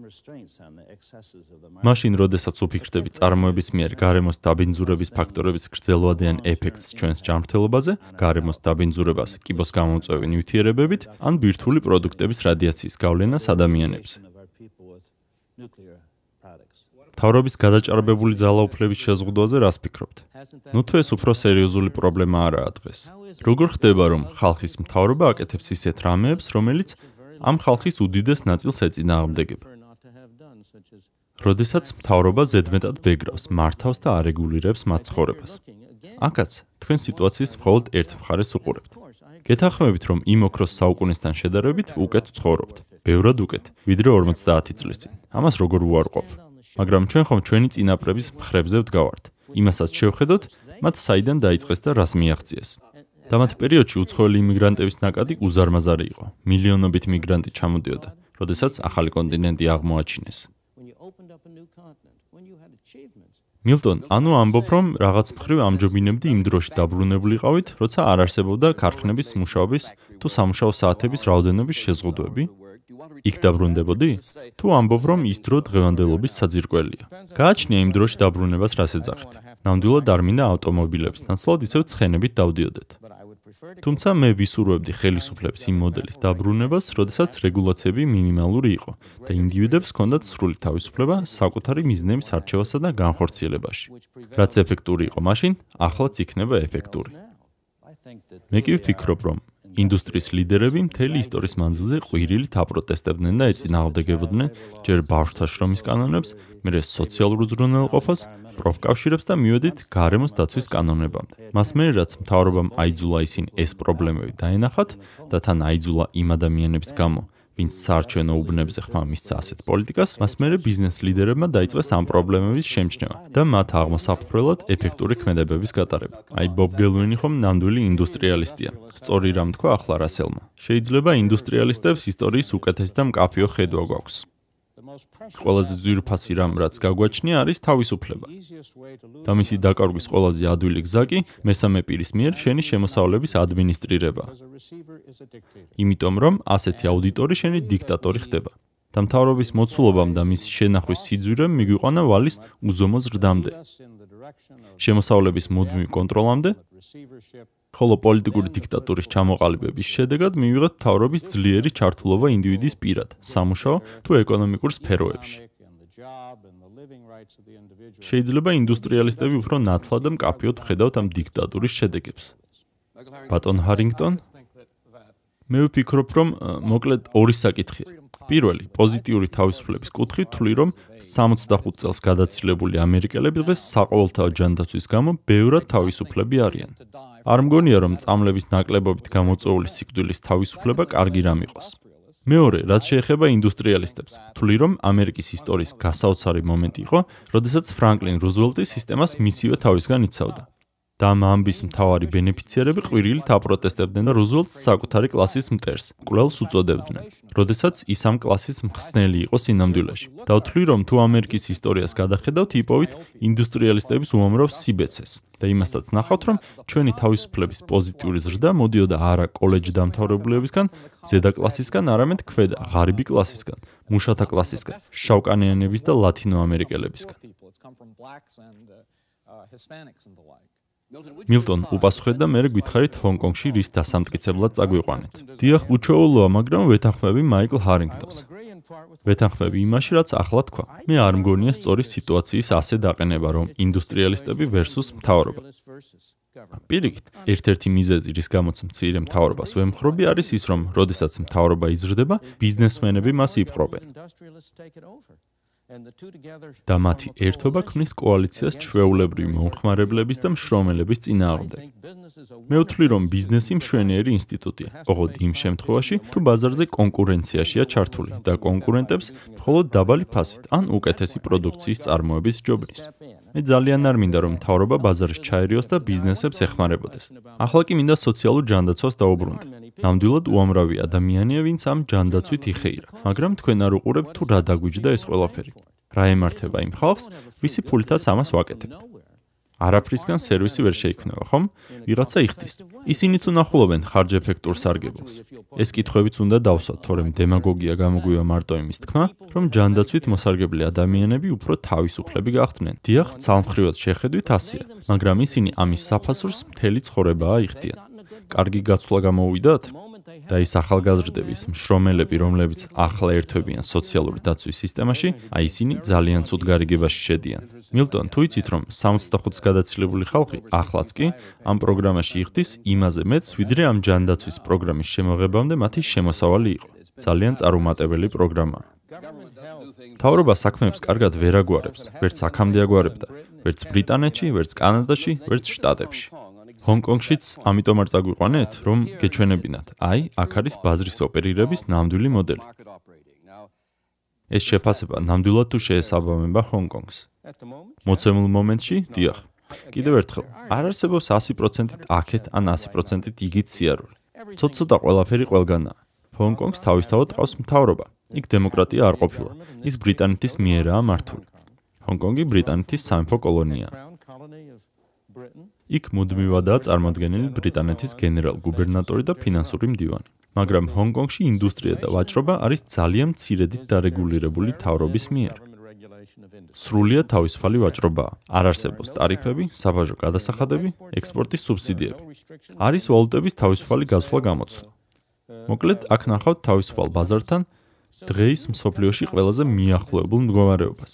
მაშინ, როდესაც უფიქრდები წარმოების მიერ გარემოს დაბინძურების ფაქტორების გრძელვადიან ეფექტს ჩვენს ჯანმრთელობაზე, გარემოს დაბინძურებას კიბოს გამოუწვევი ნივთიერებებით, ან ბირთვული პროდუქტების რადიაციის გავლენას ადამიანებზე. მთავრობის გადაჭარბებული ძალაუფლების შეზღუდვაზე რას ფიქრობთ? ნუ თუ ეს უფრო სერიოზული პრობლემა არაა დღეს. როგორ ხდება, რომ ხალხის მთავრობა აკეთებს ისეთ რამეებს, რომელიც ამ ხალხის უდიდეს ნაწილს ეწინააღმდეგება? როდესაც მთავრობა ზედმეტად ბეგრავს, მართავს და არეგულირებს მათ ცხოვრებას. აქაც თქვენ სიტუაციის მხოლოდ ერთ მხარეს უყურებთ. გეთანხმებით, რომ იმ ოქროს საუკუნესთან შედარებით უკეთ ცხოვრობთ, ბევრად უკეთ, ვიდრე ორმოცდაათი წლის წინ. ამას როგორ უარყოფ? მაგრამ ჩვენ ხომ ჩვენი წინაპრების მხრებზე ვდგავართ. იმასაც შევხედოთ, მათ საიდან დაიწყეს და რას მიაღწიეს. და მათ პერიოდში უცხოელი იმიგრანტების ნაკადი უზარმაზარი იყო. მილიონობით მიგრანტი ჩამოდიოდა, როდესაც ახალი კონტინენტი აღმოაჩინეს. მილტონ, ანუ ამბობ, რომ რაღაც მხრივ ამჯობინებდი იმ დროში დაბრუნებულიყავით, როცა არ არსებობდა ქარხნების მუშაობის თუ სამუშაო საათების რაოდენობის შეზღუდვები? იქ დაბრუნდებოდი? თუ ამბობ, რომ ის დრო დღევანდელობის საძირკველია. გააჩნია იმ დროში დაბრუნებას რას ეძახით? ნამდვილად არ მინდა ავტომობილების ნაცვლად ისევ ცხენებით დავდიოდეთ. თუმცა მე ვისურვებდი ხელისუფლების იმ მოდელის დაბრუნებას, როდესაც რეგულაციები მინიმალური იყო და ინდივიდებს ჰქონდათ სრული თავისუფლება საკუთარი მიზნების არჩევასა და განხორციელებაში. რაც ეფექტური იყო მაშინ, ახლაც იქნება ეფექტური. მე კი ვფიქრობ, რომ ინდუსტრიის ლიდერები მთელი ისტორიის მანძილზე ყვირილით აპროტესტებდნენ და ეწინააღმდეგებოდნენ ჯერ ბავშვთა შრომის კანონებს, მერე სოციალურ უზრუნველყოფას, პროფკავშირებს და მივედით გარემოს დაცვის კანონებამდე. მას მერე რაც მთავრობამ აიძულა ისინი ეს პრობლემები დაენახათ და თან აიძულა იმ ადამიანების გამო, ვინც საარჩევნო უბნებზე ხმა მისცა ასეთ პოლიტიკას, მას მერე ბიზნეს ლიდერებმა დაიწყეს ამ პრობლემების შემჩნევა და მათ აღმოსაფხრელად ეფექტური ქმედებების გატარება. აი ბობ გელვინი ხომ ნამდვილი ინდუსტრიალისტია. სწორი რამ თქვა ახლა რასელმა. შეიძლება ინდუსტრიალისტებს ისტორიის უკეთესი და მკაფიო ხედვა გვაქვს. ყველაზე ძვირფასი რამ, რაც გაგვაჩნია, არის თავისუფლება. და მისი დაკარგვის ყველაზე ადვილი გზა კი მესამე პირის მიერ შენი შემოსავლების ადმინისტრირება. იმიტომ რომ ასეთი აუდიტორი შენი დიქტატორი ხდება. და მთავრობის მოცულობამ და მისი შენახვის სიძვირემ მიგვიყვანა ვალის უზომო ზრდამდე. შემოსავლების მუდმივ კონტროლამდე, ხოლო პოლიტიკური დიქტატურის ჩამოყალიბების შედეგად მივიღეთ მთავრობის ძლიერი ჩართულობა ინდივიდის პირად, სამუშაო თუ ეკონომიკურ სფეროებში. შეიძლება ინდუსტრიალისტები უფრო ნათლად და მკაფიოდ ხედავთ ამ დიქტატურის შედეგებს. ბატონ ჰარინგტონ, მე ვფიქრობ, რომ მოკლედ ორი საკითხია. პირველი, პოზიტიური თავისუფლების კუთხით თვლი, რომ სამოცდახუთ წელს გადაცილებული ამერიკელები დღეს საყოველთაო ჯანდაცვის გამო ბევრად თავისუფლები არიან. არ მგონია, რომ წამლების ნაკლებობით გამოწვეული სიკვდილის თავისუფლება კარგი რამ იყოს. მეორე, რაც შეეხება ინდუსტრიალისტებს, თვლი, რომ ამერიკის ისტორიის გასაოცარი მომენტი იყო, როდესაც ფრანკლინ რუზველტი სისტემას მისივე თავისგან იცავდა. და ამ ამბის მთავარი ბენეფიციარები ყვირილით აპროტესტებდნენ და რუზველტს საკუთარი კლასის მტერს, მკვლელს უწოდებდნენ, როდესაც ის ამ კლასის მხსნელი იყო სინამდვილეში. და ვთვლი, რომ თუ ამერიკის ისტორიას გადახედავთ, იპოვით ინდუსტრიალისტების უამრავ სიბეცეს. და იმასაც ნახავთ, რომ ჩვენი თავისუფლების პოზიტიური ზრდა მოდიოდა არა კოლეჯ დამთავრებულებისგან, ზედა კლასისგან, არამედ ქვედა, ღარიბი კლასისგან, მუშათა კლასისგან, შავკანიანების და ლათინო ამერიკელებისგან. მილტონ, უპასუხეთ და მე გვითხარით ჰონკონგში რის დასამტკიცებლად წაგვიყვანეთ. დიახ, უჩვეულოა, მაგრამ ვეთანხმები მაიკლ ჰარინგტონს. ვეთანხმები იმაში, რაც ახლა თქვა. მე არ მგონია სწორი სიტუაციის ასე დაყენება, რომ ინდუსტრიალისტები versus მთავრობა. პირიქით, ერთ-ერთი მიზეზი, რის გამოც მცირე მთავრობას ვემხრობი, არის ის, რომ როდესაც მთავრობა იზრდება, ბიზნესმენები მას იპყრობენ. და მათი ერთობა ქმნის კოალიციას ჩვეულებრივი მომხმარებლების და მშრომელების წინააღმდეგ. მე ვთვლი, რომ ბიზნესი მშვენიერი ინსტიტუტია, ოღონდ იმ შემთხვევაში, თუ ბაზარზე კონკურენციაშია ჩართული და კონკურენტებს მხოლოდ დაბალი ფასით ან უკეთესი პროდუქციის წარმოების ჯობრის. მე ძალიან არ მინდა, რომ მთავრობა ბაზარში ჩაერიოს და ბიზნესებს ეხმარებოდეს. ახლა კი მინდა სოციალურ ჯანდაცვას დაუბრუნდე. ნამდვილად უამრავი ადამიანია, ვინც ამ ჯანდაცვით იხეირა, მაგრამ თქვენ არ უყურებთ თუ რა დაგვიჯდა ეს ყველაფერი. რა ემართება იმ ხალხს, ვისი ფულითაც ამას ვაკეთებთ. არაფრისგან სერვისი ვერ შეიქმნება, ხომ? ვიღაცა იხდის. ისინი თუ ნახულობენ ხარჯ-ეფექტურ სარგებელს. ეს კითხვებიც უნდა დავსვათ, თორემ დემაგოგია გამოგვივა მარტო იმის თქმა, რომ ჯანდაცვით მოსარგებლე ადამიანები უფრო თავისუფლები გახდნენ. დიახ, ცალმხრივად შეხედვით ასეა, მაგრამ ისინი ამის საფასურს მთელი ცხოვრებაა იხდიან. კარგი გაცვლა გამოუვიდათ? და ის ახალგაზრდების მშრომელები, რომლებიც ახლა ერთვებიან სოციალური დაცვის სისტემაში, აი ისინი ძალიან ცუდ გარიგებაში შედიან. მილტონ, თუ იცით, რომ სამოცდახუთს გადაცილებული ხალხი ახლაც კი ამ პროგრამაში იხდის იმაზე მეც, ვიდრე ამ ჯანდაცვის პროგრამის შემოღებამდე მათი შემოსავალი იყო. ძალიან წარუმატებელი პროგრამაა. მთავრობა საქმეებს კარგად ვერ აგვარებს, ვერც აქამდე აგვარებდა, ვერც ბრიტანეთში, ვერც კანადაში, ვერც შტატებში. ჰონკონგშიც ამიტომ არ წაგვიყვანეთ, რომ გეჩვენებინათ, აი, აქ არის ბაზრის ოპერირების ნამდვილი მოდელი. ეს შეფასება ნამდვილად თუ შეესაბამება ჰონკონგს. მოცემულ მომენტში, დიახ, კიდევ ერთხელ, არ არსებობს ასი პროცენტით აქეთ ან ასი პროცენტით იგით სიარული. ცოტ-ცოტა ყველაფერი ყველგანაა. ჰონკონგს თავისთავად ყავს მთავრობა. იქ დემოკრატია არ ყოფილა. ის ბრიტანეთის მიერაა მართული. ჰონკონგი ბრიტანეთის სამეფო კოლონიაა. იქ მუდმივადაა წარმოდგენილი ბრიტანეთის გენერალ-გუბერნატორი და ფინანსური მდივანი. მაგრამ ჰონკონგში ინდუსტრია და ვაჭრობა არის ძალიან მცირედით დარეგულირებული მთავრობის მიერ. სრულიად თავისუფალი ვაჭრობაა. არ არსებობს ტარიფები, საბაჟო გადასახადები, ექსპორტის სუბსიდიები. არის ვალუტების თავისუფალი გაცვლა-გამოცვლა. მოკლედ, აქ ნახავთ თავისუფალ ბაზართან დღეის მსოფლიოში ყველაზე მიახლოებულ მდგომარეობას.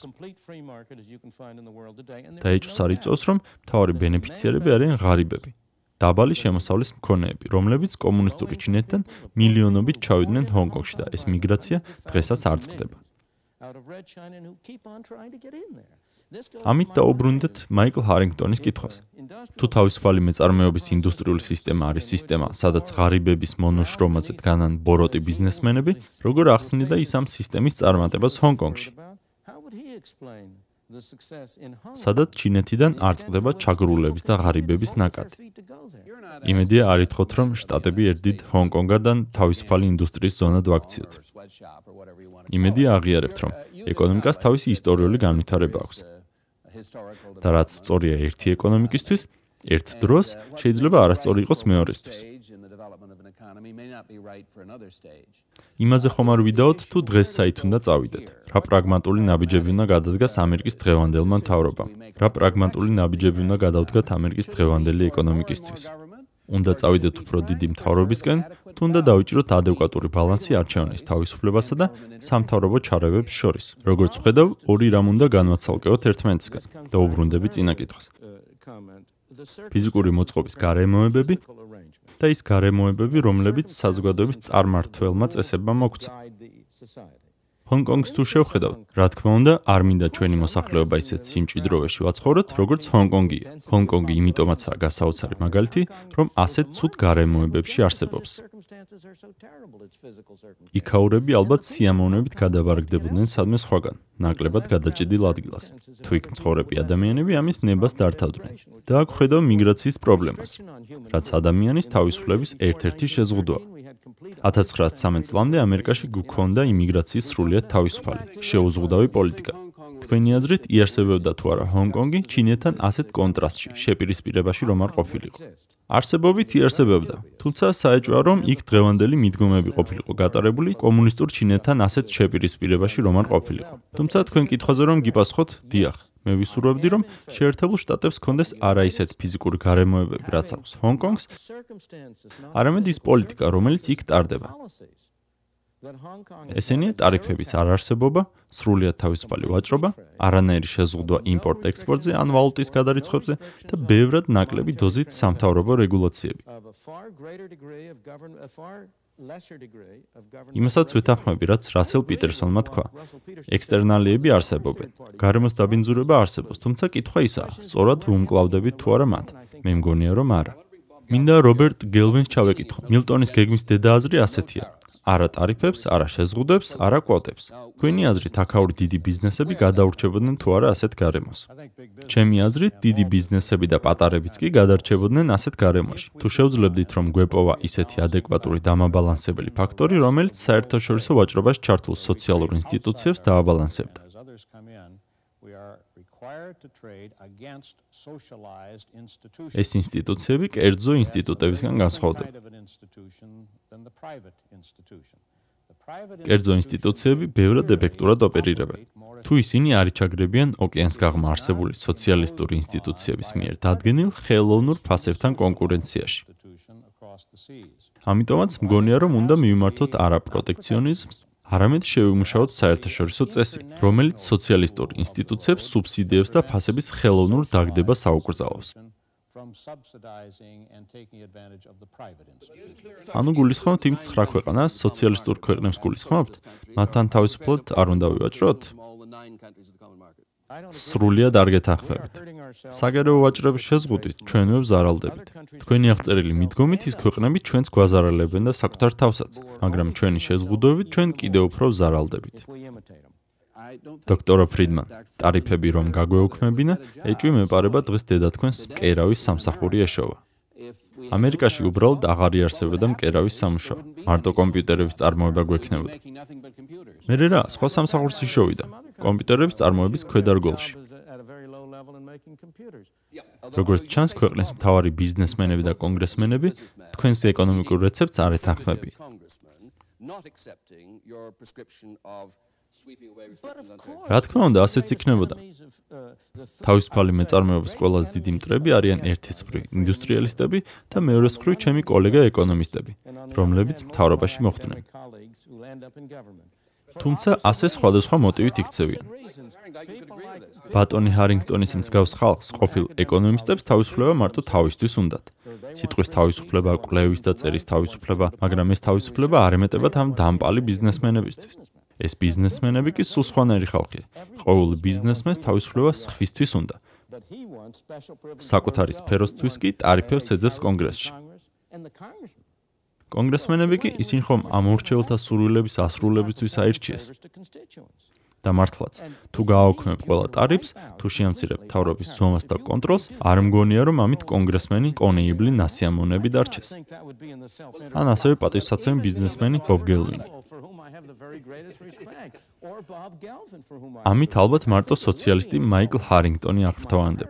და ეჭვს არ იწვევს, რომ მთავარი ბენეფიციარები არიან ღარიბები, დაბალი შემოსავლის მქონეები, რომლებიც კომუნისტური ჩინეთიდან მილიონობით ჩავიდნენ ჰონკონგში და ეს მიგრაცია დღესაც არ წყდება. ამით დაუბრუნდეთ მაიკლ ჰარინგტონის კითხვას. თუ თავისუფალი მეწარმეობის ინდუსტრიული სისტემა არის სისტემა, სადაც ღარიბების მონოშრომაზე დგანან ბოროტი ბიზნესმენები, როგორ ახსნიდა ის ამ სისტემის წარმატებას ჰონკონგში? სადაც ჩინეთიდან არ წყდება ჩაგრულების და ღარიბების ნაკადი. იმედია არ ითხოვთ, რომ შტატები ერთდით ჰონკონგიდან თავისუფალი ინდუსტრიის ზონად ვაქციოთ. იმედია აღიარებთ, რომ ეკონომიკას თავისი ისტორიული განვითარება აქვს. და რაც სწორია ერთი ეკონომიკისთვის, ერთ დროს შეიძლება არასწორი იყოს მეორესთვის. იმაზე ხომ არ ვიდაოთ, თუ დღეს საით უნდა წავიდეთ. რა პრაგმატული ნაბიჯები უნდა გადადგას ამერიკის დღევანდელმა მთავრობამ? რა პრაგმატული ნაბიჯები უნდა გადავდგათ ამერიკის დღევანდელი ეკონომიკისთვის? უნდა წავიდეთ უფრო დიდი მთავრობისკენ, თუ უნდა დავიჭიროთ ადეკვატური ბალანსი არჩევანის თავისუფლებასა და სამთავრობო ჩარევებს შორის. როგორც ვხედავ, ორი რამ უნდა განვაცალკევოთ ერთმანეთისგან. დაუბრუნდები წინა კითხვას. ფიზიკური მოწყობის გარემოებები და ის გარემოებები, რომლებიც საზოგადოების წარმმართველმა წესებმა მოგვცა. ჰონკონგს თუ შევხედავთ, რა თქმა უნდა, არ მინდა ჩვენი მოსახლეობა ისეთ სიმჭიდროვეში ვაცხოვროთ, როგორც ჰონკონგია. ჰონკონგი იმიტომაცაა გასაოცარი მაგალითი, რომ ასეთ ცუდ გარემოებებში არსებობს. იქაურები ალბათ სიამოვნებით გადავარგდებოდნენ სადმე სხვაგან, ნაკლებად გადაჭედილ ადგილას. თუ იქ მცხოვრები ადამიანები ამის ნებას დართავდნენ. და აქ ხედავ მიგრაციის პრობლემას, რაც ადამიანის თავისუფლების ერთ-ერთი შეზღუდვაა. ათას ცხრაასი წამეტ წლამდე ამერიკაში გვქონდა იმიგრაციის სრულიად თავისუფალი, შეუზღუდავი პოლიტიკა. თქვენი აზრით იარსებებდა თუ არა ჰონკონგი ჩინეთთან ასეთ კონტრასტში, შეპირისპირებაში რომ არ ყოფილიყო? არსებობით იარსებებდა, თუმცა საეჭვია რომ იქ დღევანდელი მიდგომები ყოფილიყო გატარებული კომუნისტურ ჩინეთთან ასეთ შეპირისპირებაში რომ არ ყოფილიყო. თუმცა თქვენ კითხვაზე რომ გიპასუხოთ, დიახ, მე ვისურვებდი რომ შეერთებულ შტატებს ჰქონდეს არა ისეთ ფიზიკური გარემოებები, რაც აქვს ჰონკონგს, არამედ ის პოლიტიკა, რომელიც იქ ტარდება. ესენია ტარიფების არარსებობა, სრულიად თავისუფალი ვაჭრობა, არანაირი შეზღუდვა იმპორტ-ექსპორტზე ან ვალუტის გადარიცხვებზე და ბევრად ნაკლები დოზით სამთავრობო რეგულაციები. იმასაც ვეთანხმები, რაც რასელ პიტერსონმა თქვა. ექსტერნალიები არსებობენ, გარემოს დაბინძურება არსებობს, თუმცა კითხვა ისაა, სწორად ვუმკლავდებით თუ არა მათ? მე მგონია, რომ არა. მინდა რობერტ გელვინს ჩავეკითხო. მილტონის გეგმის დედააზრი ასეთია. არა ტარიფებს, არა შეზღუდვებს, არა კვოტებს. თქვენი აზრით, აქაური დიდი ბიზნესები გადაურჩებოდნენ თუ არა ასეთ გარემოს? ჩემი აზრით, დიდი ბიზნესები და პატარებიც კი გადარჩებოდნენ ასეთ გარემოში. თუ შევძლებდით, რომ გვეპოვა ისეთი ადეკვატური დამაბალანსებელი ფაქტორი, რომელიც საერთაშორისო ვაჭრობას ჩართულ სოციალურ ინსტიტუციებს დააბალანსებდა. ეს ინსტიტუციები კერძო ინსტიტუტებისგან განსხვავდება. კერძო ინსტიტუციები ბევრად ეფექტურად ოპერირებენ. თუ ისინი არ იჩაგრებიან ოკეანს გაღმა არსებული სოციალისტური ინსტიტუციების მიერ დადგენილ ხელოვნურ ფასებთან კონკურენციაში. ამიტომაც მგონია, რომ უნდა მივმართოთ არა პროტექციონიზმს, არამედ შევიმუშაოთ საერთაშორისო წესი, რომელიც სოციალისტურ ინსტიტუციებს სუბსიდიებს და ფასების ხელოვნურ დაგდებას აუკრძალავს. ანუ გულისხმობთ იმ ცხრა ქვეყანას, სოციალისტურ ქვეყნებს გულისხმობთ, მათთან თავისუფლად არ უნდა ვივაჭროთ? სრულიად არ გეთანხმებით. საგარეო ვაჭრობის შეზღუდვით ჩვენვე ვზარალდებით. თქვენი აღწერილი მიდგომით ის ქვეყნები ჩვენს გვაზარალებენ და საკუთარ თავსაც, მაგრამ ჩვენი შეზღუდვებით ჩვენ კიდევ უფრო ვზარალდებით. დოქტორ ფრიდმან, ტარიფები რომ გაგვეუქმებინა, ეჭვი მეპარება დღეს დედათქვენს მკერავის სამსახური ეშოვა. ამერიკაში უბრალოდ აღარ იარსებოდა მკერავის სამუშაო, მარტო კომპიუტერების წარმოება გვექნებოდა. მერე რა, სხვა სამსახურს იშოვიდა, კომპიუტერების წარმოების ქვედარგოლში. როგორც ჩანს, ქვეყნის მთავარი ბიზნესმენები და კონგრესმენები თქვენს ეკონომიკურ რეცეპტს არ ეთანხმებიან. რა თქმა უნდა, ასეც იქნებოდა. თავისუფალი მეწარმეობის ყველაზე დიდი მტრები არიან ერთის მხრივ ინდუსტრიალისტები და მეორეს მხრივ ჩემი კოლეგა ეკონომისტები, რომლებიც მთავრობაში მოხვდნენ. თუმცა ასე სხვადასხვა მოტივით იქცევიან. ბატონი ჰარინგტონის მსგავს ხალხს ყოფილ ეკონომისტებს თავისუფლება მარტო თავისთვის უნდათ. სიტყვის თავისუფლება, კვლევის და წერის თავისუფლება, მაგრამ ეს თავისუფლება არ ემეტებათ ამ დამპალი ბიზნესმენებისთვის. ეს ბიზნესმენები კი სულ სხვანაირი ხალხია. ყოველი ბიზნესმენს თავისუფლება სხვისთვის უნდა. საკუთარი სფეროსთვის კი ტარიფებს ეძებს კონგრესში. კონგრესმენები კი ისინი ხომ ამორჩეულთა სურვილების ასრულებისთვის აირჩიეს. და მართლაც, თუ გააოქმებ ყველა ტარიფს, თუ შეამცირებ მთავრობის ზომას და კონტროლს, არ მგონია, რომ ამით კონგრესმენი კონეიბლი ნასიამონები დარჩეს. ან ასევე პატივსაცემი ბიზნესმენი ბობ გელვინი. ამით ალბათ მარტო სოციალისტი მაიკლ ჰარინგტონი აღფრთოვანდება.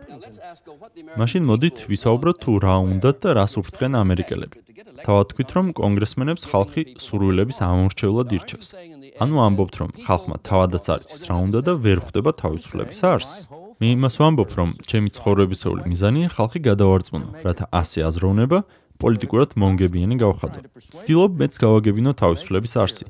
მაშინ მოდით ვისაუბროთ თუ რა უნდათ და რას უფრთხენ ამერიკელები. თავად თქვით, რომ კონგრესმენებს ხალხი სურვილების ამორჩეულად ირჩევს. ანუ ამბობთ, რომ ხალხმა თავადაც არ იცის რა უნდა და ვერ ხვდება თავისუფლების არსს. მე იმას ვამბობ, რომ ჩემი ცხოვრებისეული მიზანია ხალხი გადავარწმუნო, რათა ასე აზროვნება პოლიტიკურად მონგებიანი გავხადო. ვცდილობ მეც გავაგებინო თავისუფლების არსი.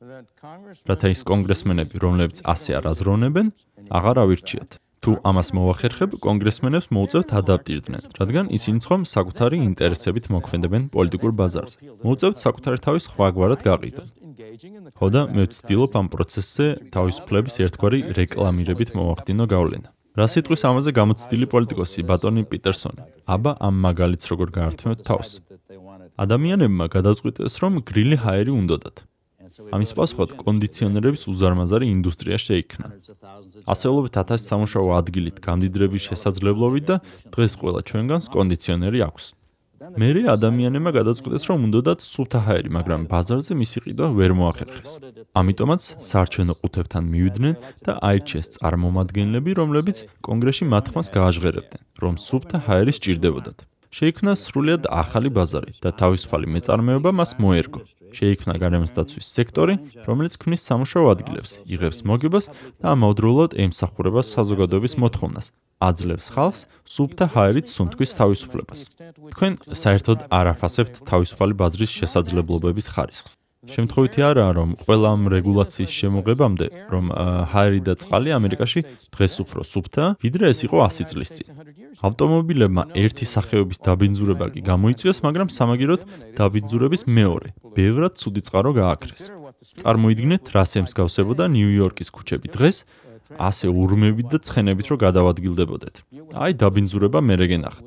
რათა ის კონგრესმენები, რომლებიც ასე არ აზროვნებენ, აღარ ავირჩიოთ. თუ ამას მოვახერხებ, კონგრესმენებს მოუწევთ ადაპტირდნენ, რადგან ისინი ხომ საკუთარი ინტერესებით მოქმედებენ პოლიტიკურ ბაზარზე. მოუწევთ საკუთარი თავის სხვაგვარად გაყიდონ. ხო და მე ვცდილობ ამ პროცესზე თავისუფლების ერთგვარი რეკლამირებით მოვახდინო გავლენა. რა სიტყვის ამაზე გამოცდილი პოლიტიკოსი ბატონი პიტერსონი. აბა ამ მაგალითს როგორ გაართმევთ თავს. ადამიანებმა გადაწყვიტეს, რომ გრილი ჰაერი უნდოდათ. ამის პასუხად კონდიციონერების უზარმაზარი ინდუსტრია შეიქმნა. ასეულობით ათასი სამუშაო ადგილით გამდიდრების შესაძლებლობით და დღეს ყველა ჩვენგანს კონდიციონერი აქვს. მერე ადამიანებმა გადაწყვიტეს, რომ უნდოდათ სუფთა ჰაერი, მაგრამ ბაზარზე მისი ყიდვა ვერ მოახერხეს. ამიტომაც საარჩევნო ყუთებთან მივიდნენ და აირჩიეს წარმომადგენლები, რომლებიც კონგრესში მათ ხმას გააჟღერებდნენ, რომ სუფთა ჰაერი სჭირდებოდათ. შეიქმნა სრულიად ახალი ბაზარი და თავისუფალი მეწარმეობა მას მოერგო. შეიქმნა გარემოს დაცვის სექტორი, რომელიც ქმნის სამუშაო ადგილებს, იღებს მოგებას და ამავდროულად ემსახურება საზოგადოების მოთხოვნას. აძლევს ხალხს სუფთა ჰაერით სუნთქვის თავისუფლებას. თქვენ საერთოდ არ აფასებთ თავისუფალი ბაზრის შესაძლებლობების ხარისხს. შემთხვევითი არაა, რომ ყველა ამ რეგულაციის შემოღებამდე, რომ ჰაერი და წყალი ამერიკაში დღეს უფრო სუფთაა, ვიდრე ეს იყო ასი წლის წინ. ავტომობილებმა ერთი სახეობის დაბინძურება კი გამოიწვიეს, მაგრამ სამაგიეროდ დაბინძურების მეორე, ბევრად ცუდი წყარო გააქრეს. წარმოიდგინეთ, რას ემსგავსებოდა ნიუ-იორკის ქუჩები დღეს, ასე ურმებით და ცხენებით რო გადავადგილდებოდეთ. აი დაბინძურება მერე გენახთ.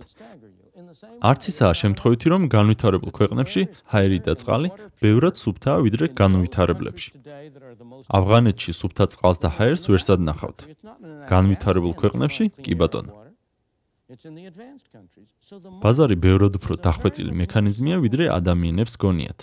არც ისაა შემთხვევითი, რომ განვითარებულ ქვეყნებში ჰაერი და წყალი ბევრად სუფთაა ვიდრე განვითარებლებში. ავღანეთში სუფთა წყალს და ჰაერს ვერ სადნახავთ. განვითარებულ ქვეყნებში კი ბატონო. ბაზარი ბევრად უფრო დახვეწილი მექანიზმია, ვიდრე ადამიანებს გონიათ.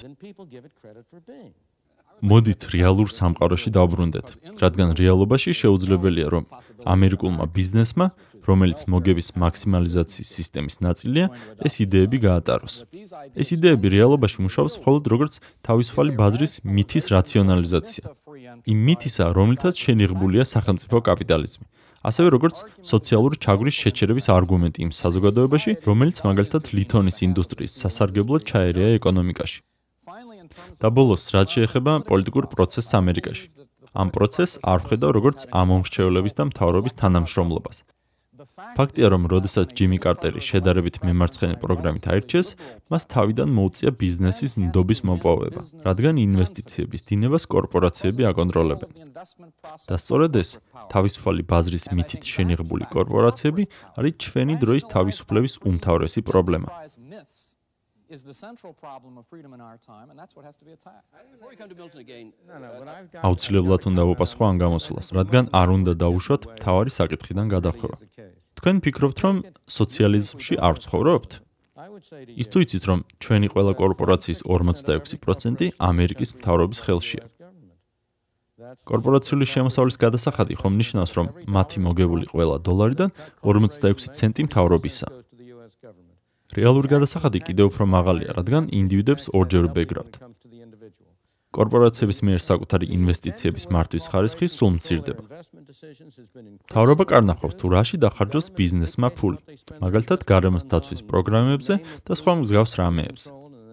მოდით რეალურ სამყაროში დავბრუნდეთ, რადგან რეალობაში შეუძლებელია, რომ ამერიკულმა ბიზნესმა, რომელიც მოგების მაქსიმალიზაციის სისტემის ნაწილია, ეს იდეები გაატაროს. ეს იდეები რეალობაში მუშაობს მხოლოდ როგორც თავისუფალი ბაზრის მითის რაციონალიზაცია. იმ მითისა, რომლითაც შენიღბულია სახელმწიფო კაპიტალიზმი. ასევე როგორც სოციალური ჩაგვრის შეჩერების არგუმენტი იმ საზოგადოებაში, რომელიც მაგალითად ლითონის ინდუსტრიის სასარგებლოდ ჩაერია ეკონომიკაში. და ბოლოს, რაც შეეხება პოლიტიკურ პროცესს ამერიკაში. ამ პროცესს არ ვხედავ როგორც ამომრჩევლების და მთავრობის თანამშრომლობას. ფაქტია, რომ როდესაც ჯიმი კარტერი შედარებით მემარცხენე პროგრამით აირჩიეს, მას თავიდან მოუწია ბიზნესის ნდობის მოპოვება, რადგან ინვესტიციების დინებას კორპორაციები აკონტროლებენ. და სწორედ ეს, თავისუფალი ბაზრის მითით შენიღბული კორპორაციები არის ჩვენი დროის თავისუფლების უმთავრესი პრობლემა. is the central problem of freedom in our time, and that's what has to be attacked. Before we come to Milton again, აუცილებლად უნდა ვუპასუხო ამ გამოსვლას, რადგან არ უნდა დავუშვათ მთავარი საკითხიდან გადახვევა. თქვენ ფიქრობთ, რომ სოციალიზმში არ ვცხოვრობთ? ის თუ იცით, რომ ჩვენი ყველა კორპორაციის ორმოცდაექვსი პროცენტი ამერიკის მთავრობის ხელშია. კორპორაციული შემოსავლის გადასახადი ხომ ნიშნავს, რომ მათი მოგებული ყველა დოლარიდან ორმოცდაექვსი ცენტი მთავრობისაა. რეალური გადასახადი კიდევ უფრო მაღალია, რადგან ინდივიდებს ორჯერ ბეგრავთ. კორპორაციების მიერ საკუთარი ინვესტიციების მართვის ხარისხი სულ მცირდება. მთავრობა კარნახობს თუ რაში დახარჯოს ბიზნესმა ფული, მაგალითად გარემოს დაცვის პროგრამებზე და სხვა მსგავს რამეებზე.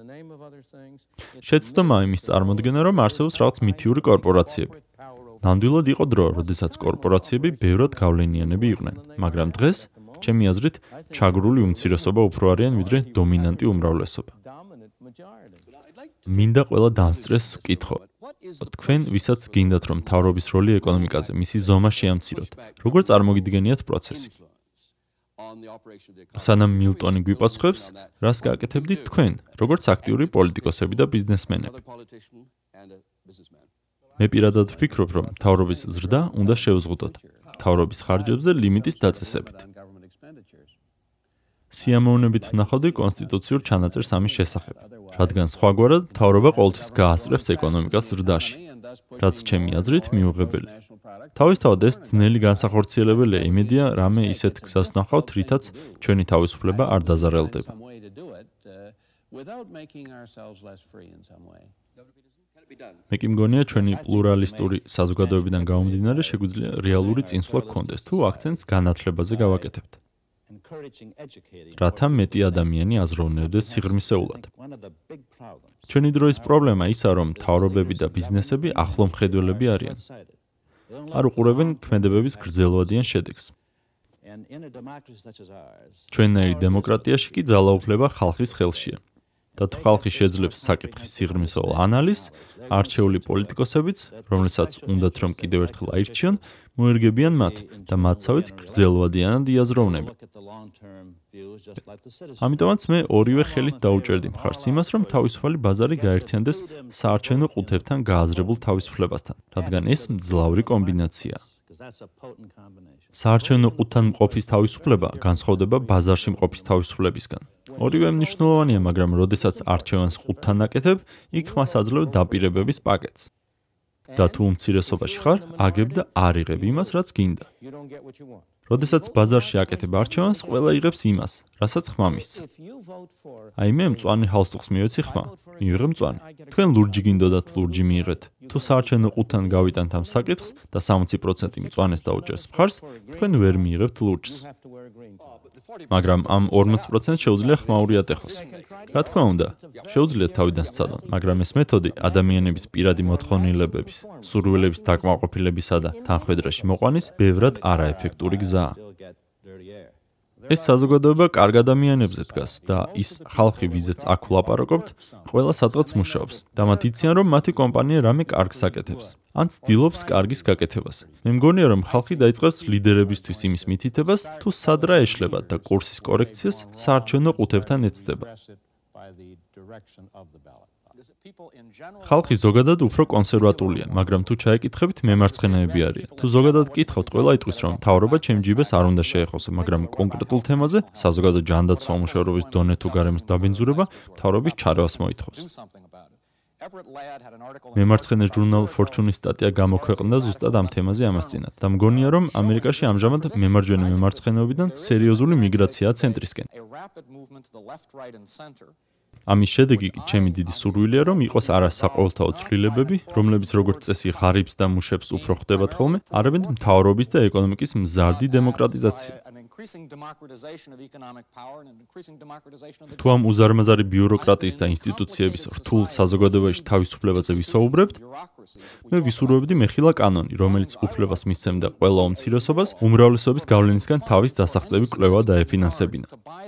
შეცდომა იმის წარმოდგენა, რომ არსებობს რაღაც მითიური კორპორაციები. ნამდვილად იყო დრო, როდესაც კორპორაციები ბევრად გავლენიანები იყვნენ, მაგრამ დღეს ჩემი აზრით, ჩაგრული უმცირესობა უფრო არიან ვიდრე დომინანტი უმრავლესობა. მინდა ყველა დამსწრეს ვკითხო, თქვენ ვისაც გინდათ რომ მთავრობის როლი ეკონომიკაზე მისი ზომა შეამციროთ, როგორ წარმოგიდგენიათ პროცესი? სანამ მილტონი გვიპასუხებს, რას გააკეთებდით თქვენ, როგორც აქტიური პოლიტიკოსები და ბიზნესმენები? მე პირადად ვფიქრობ, რომ მთავრობის ზრდა უნდა შევზღუდოთ მთავრობის ხარჯებზე ლიმიტის დაწესებით. სიამოვნებით ვნახავდი კონსტიტუციურ ჩანაწერს ამის შესახებ, რადგან სხვაგვარად მთავრობა ყოველთვის გაასწრებს ეკონომიკას ზრდაში, რაც ჩემი აზრით მიუღებელი. თავისთავად ეს ძნელი განსახორციელებელია, იმედია, რამე ისეთ გზას ვნახავთ, რითაც ჩვენი თავისუფლება არ დაზარალდება. მე კი მგონია, ჩვენი პლურალისტური საზოგადოებიდან გამომდინარე შეგვიძლია რეალური წინსვლა გქონდეს, თუ აქცენტს განათლებაზე გავაკეთებთ. რათა მეტი ადამიანი აზროვნებდეს სიღრმისეულად. ჩვენი დროის პრობლემა ისაა, რომ მთავრობები და ბიზნესები ახლომხედველები არიან. არ უყურებენ ქმედებების გრძელვადიან შედეგს. ჩვენნაირ დემოკრატიაში კი ძალაუფლება ხალხის ხელშია. და თუ ხალხი შეძლებს საკითხის სიღრმისეულ ანალიზს, არჩეული პოლიტიკოსებიც, რომლებსაც უნდათ რომ კიდევ ერთხელ აირჩიონ, მოერგებიან მათ და მათსავით გრძელვადიანად იაზროვნებენ. ამიტომაც მე ორივე ხელით დაუჭერდი მხარს იმას, რომ თავისუფალი ბაზარი გაერთიანდეს საარჩევნო ყუთებთან გააზრებულ თავისუფლებასთან, რადგან ეს მძლავრი კომბინაციაა. საარჩევნო ყუთთან მყოფის თავისუფლება განსხვავდება ბაზარში მყოფის თავისუფლებისგან. ორივე მნიშვნელოვანია, მაგრამ როდესაც არჩევანს ყუთთან აკეთებ, იქ ხმას აძლევ დაპირებების პაკეტს. და თუ უმცირესობაში ხარ, აგებ და არ იღებ იმას, რაც გინდა. როდესაც ბაზარში აკეთებ არჩევანს, ყველა იღებს იმას, რასაც ხმა მისცა. აი მე მწვანე ჰალსტუხს მივეცი ხმა, მივიღე მწვანე. თქვენ ლურჯი გინდოდათ, ლურჯი მიიღეთ. თუ საარჩევნო ყუთთან გავიტანთ ამ საკითხს და სამოცი პროცენტი მწვანეს დაუჭერს მხარს, თქვენ ვერ მიიღებთ ლურჯს. მაგრამ ამ ორმოც პროცენტს შეუძლია ხმაური ატეხოს. რა თქმა უნდა, შეუძლიათ თავიდან სცადონ, მაგრამ ეს მეთოდი ადამიანების პირადი მოთხოვნილებების, სურვილების დაკმაყოფილებისა და თანხმედრაში მოყვანის ბევრად არაეფექტური გზაა. ეს საზოგადოება კარგ ადამიანებზე დგას და ის ხალხი, ვიზეც აქ ვლაპარაკობთ, ყველა სადღაც მუშაობს და მათ იციან, რომ მათი კომპანია რამე კარგს აკეთებს. ან ცდილობს კარგის გაკეთებას. მე მგონია, რომ ხალხი დაიწყებს ლიდერებისთვის იმის მითითებას, თუ სად რა ეშლებათ და კურსის კორექციას საარჩევნო ყუთებთან ეცდება. ხალხი ზოგადად უფრო კონსერვატულია, მაგრამ თუ ჩაეკითხებით, მემარცხენეები არიან. თუ ზოგადად გკითხავთ, ყველა იტყვის, რომ მთავრობა ჩემ ჯიბეს არ უნდა შეეხოსო, მაგრამ კონკრეტულ თემაზე, საზოგადო ჯანდაცვა, უშუალოების დონე თუ გარემოს დაბინძურება, მთავრობის ჩარევას მოითხოვს. მემარცხენე ჟურნალ Fortune-ის სტატია გამოქვეყნდა ზუსტად ამ თემაზე ამასწინათ და მგონია, რომ ამერიკაში ამჟამად მემარჯვენე მემარცხენეობიდან სერიოზული მიგრაციაა ცენტრისკენ. ამის შედეგი კი ჩემი დიდი სურვილია, რომ იყოს არა საყოველთაო ცვლილებები, რომლებიც როგორც წესი ღარიბს და მუშებს უფრო ხდებათ ხოლმე, არამედ მთავრობის და ეკონომიკის მზარდი დემოკრატიზაცია. თუ ამ უზარმაზარი ბიუროკრატიის და ინსტიტუციების რთულ საზოგადოებაში თავისუფლებაზე ვისაუბრებთ, მე ვისურვებდი მეხილა კანონი, რომელიც უფლებას მისცემდა ყველა უმცირესობას უმრავლესობის გავლენისგან თავის დასაღწევი კვლევა დაეფინანსებინა.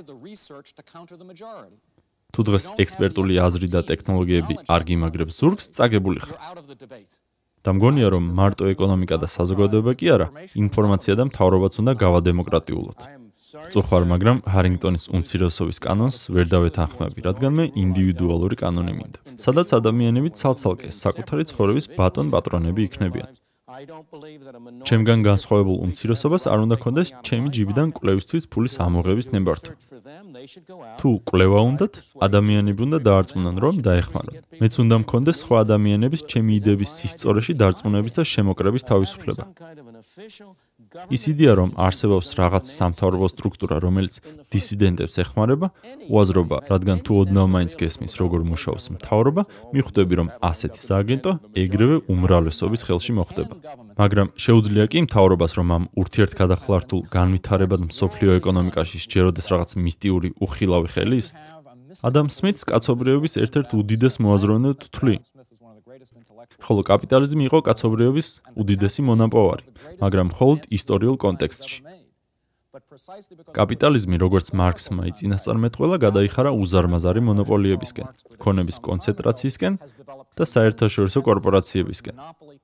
თუ დღეს ექსპერტული აზრი და ტექნოლოგიები არ გიმაგრებს ზურგს, წაგებული ხარ. და მგონია, რომ მარტო ეკონომიკა და საზოგადოება კი არა, ინფორმაცია და მთავრობაც უნდა გავადემოკრატიულოთ. წუხარ, მაგრამ ჰარინგტონის უმცირესობის კანონს ვერ დავეთანხმები, რადგან მე ინდივიდუალური კანონი მინდა, სადაც ადამიანები ცალ-ცალკე საკუთარი ცხოვრების ბატონ-პატრონები იქნებიან. ჩემგან განსხვავებულ უმცირესობას არ უნდა ქონდეს ჩემი ჯიბიდან კვლევისთვის ფულის ამოღების ნებართვა. თუ კვლევა უნდათ, ადამიანები უნდა დაარწმუნონ, რომ დაეხმარონ. მეც უნდა მქონდეს სხვა ადამიანების ჩემი იდეების სისწორეში დარწმუნების და შემოკრების თავისუფლება. ის იდეა, რომ არსებობს რაღაც სამთავრობო სტრუქტურა, რომელიც დისიდენტებს ეხმარება, უაზრობა, რადგან თუ ოდნავ მაინც გესმის, როგორ მუშაობს მთავრობა, მიხვდები, რომ ასეთი სააგენტო ეგრევე უმრავლესობის ხელში მოხდება. მაგრამ შეუძლია კი მთავრობას, რომ ამ ურთიერთგადახლართულ განვითარებად მსოფლიო ეკონომიკაში სჯეროდეს რაღაც მისტიური უხილავი ხელის? ადამ სმითს კაცობრიობის ერთ-ერთ უდიდეს მოაზროვნედ თვლი. ხოლო კაპიტალიზმი იყო კაცობრიობის უდიდესი მონაპოვარი, მაგრამ მხოლოდ ისტორიულ კონტექსტში. კაპიტალიზმი, როგორც მარქსმა იწინასწარმეტყველა, გადაიხარა უზარმაზარი მონოპოლიებისკენ, ქონების კონცენტრაციისკენ და საერთაშორისო კორპორაციებისკენ.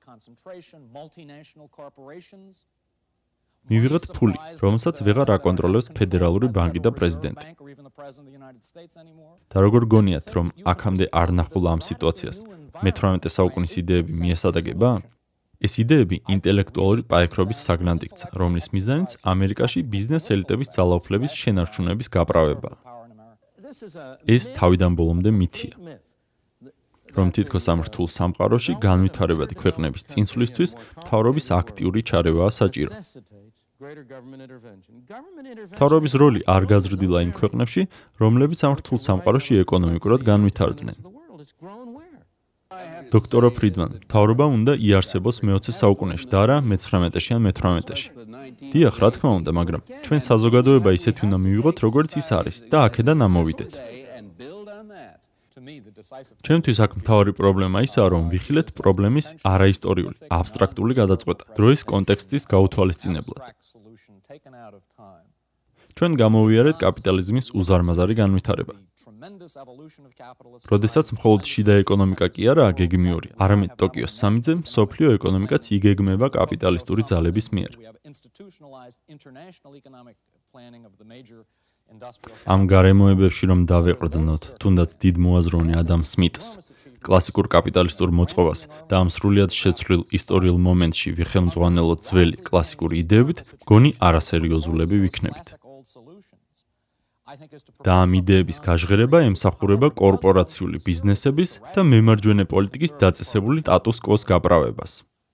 მივიღეთ ფული, რომელსაც ვეღარ აკონტროლებს ფედერალური ბანკი და პრეზიდენტი. და როგორ გონიათ, რომ აქამდე არ ნახულა ამ სიტუაციას მეთვრამეტე საუკუნის იდეები მიესადაგება? ეს იდეები ინტელექტუალური პაექრობის საგნად იქცა, რომლის მიზანიც ამერიკაში ბიზნეს ელიტების ძალაუფლების შენარჩუნების გაправებაა. ეს თავიდან ბოლომდე მითია, რომ თითქოს ამ რთულ სამყაროში განვითარებადი ქვეყნების წინსვლისთვის მთავრობის აქტიური ჩარევაა საჭირო. მთავრობის როლი არ გაზრდილა იმ ქვეყნებში, რომლებიც ამ რთულ სამყაროში ეკონომიკურად განვითარდნენ. დოქტორ ფრიდმან, მთავრობა უნდა იარსებოს მეოცე საუკუნეში და არა მეცხრამეტეში ან მეთვრამეტეში. დიახ, რა თქმა უნდა, მაგრამ ჩვენ საზოგადოება ისეთი უნდა მივიღოთ, როგორც ის არის და აქედან ამოვიდეთ. ჩემთვის აქ მთავარი პრობლემა ისაა, რომ ვიხილეთ პრობლემის არაისტორიული, აბსტრაქტული გადაწყვეტა, დროის კონტექსტის გაუთვალისწინებლად. ჩვენ გამოვიარეთ კაპიტალიზმის უზარმაზარი განვითარება. როდესაც მხოლოდ შიდა ეკონომიკა კი არაა გეგმიური, არამედ ტოკიოს სამიძე, მსოფლიო ეკონომიკაც იგეგმება კაპიტალისტური ძალების მიერ. ამ გარემოებებში რომ დავეყრდნოთ, თუნდაც დიდ მოაზროვნე ადამ სმიტს, კლასიკურ კაპიტალისტურ მოწყობას და ამ სრულიად შეცვლილ ისტორიულ მომენტში ვიხელმძღვანელოთ ძველი კლასიკური იდეებით, მგონი არასერიოზულები ვიქნებით. და ამ იდეების გაჟღერება ემსახურება კორპორაციული ბიზნესების და მემარჯვენე პოლიტიკის დაწესებული სტატუს-კვოს გაправებას.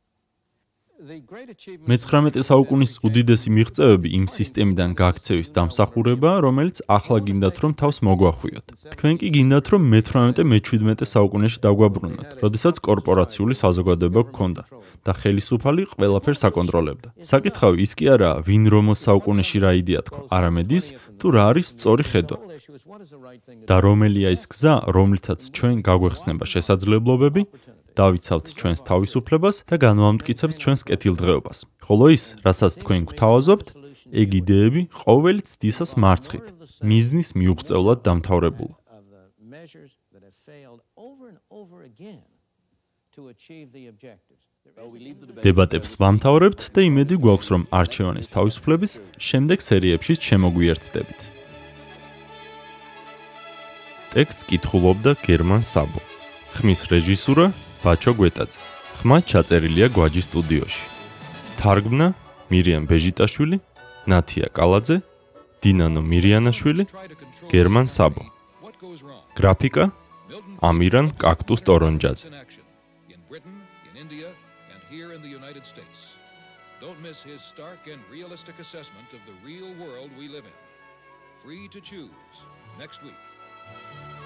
მეცხრამეტე საუკუნის უდიდესი მიღწევები იმ სისტემიდან გაქცევის დამსახურებაა, რომელიც ახლა გინდათ რომ თავს მოგვახვიოთ. თქვენ კი გინდათ რომ მეთვრამეტე მეჩვიდმეტე საუკუნეში დაგვაბრუნოთ, როდესაც კორპორაციული საზოგადოება გქონდა და ხელისუფალი ყველაფერს აკონტროლებდა. საკითხავი ის კი არაა, ვინ რომელ საუკუნეში რა იდეა თქვა, არამედ ის, თუ რა არის სწორი ხედვა. და რომელია ის გზა, რომლითაც ჩვენ გაგვეხსნება შესაძლებლობები, დავიცავთ ჩვენს თავისუფლებას და განვამტკიცებთ ჩვენს კეთილდღეობას. ხოლო ის, რასაც თქვენ გვთავაზობთ, ეგ იდეები ყოველი ცდისას მარცხით, მიზნის მიუღწევლად დამთავრებულა. დებატებს ვამთავრებთ და იმედი გვაქვს, რომ არჩევანის თავისუფლების შემდეგ სერიებში შემოგვიერთდებით. ტექსტს კითხულობდა გერმან საბო. ხმის რეჟისურა ბაჩო გვეტაძე. ხმა ჩაწერილია გვაჯი სტუდიოში. თარგმნა მირიამ ბეჟიტაშვილი, ნათია კალაძე, დინანო მირიანაშვილი, გერმან საბო. გრაფიკა ამირან კაქტუს ტორონჯაძე. Don't miss his stark and realistic assessment of the real world we live in. Free to choose next week.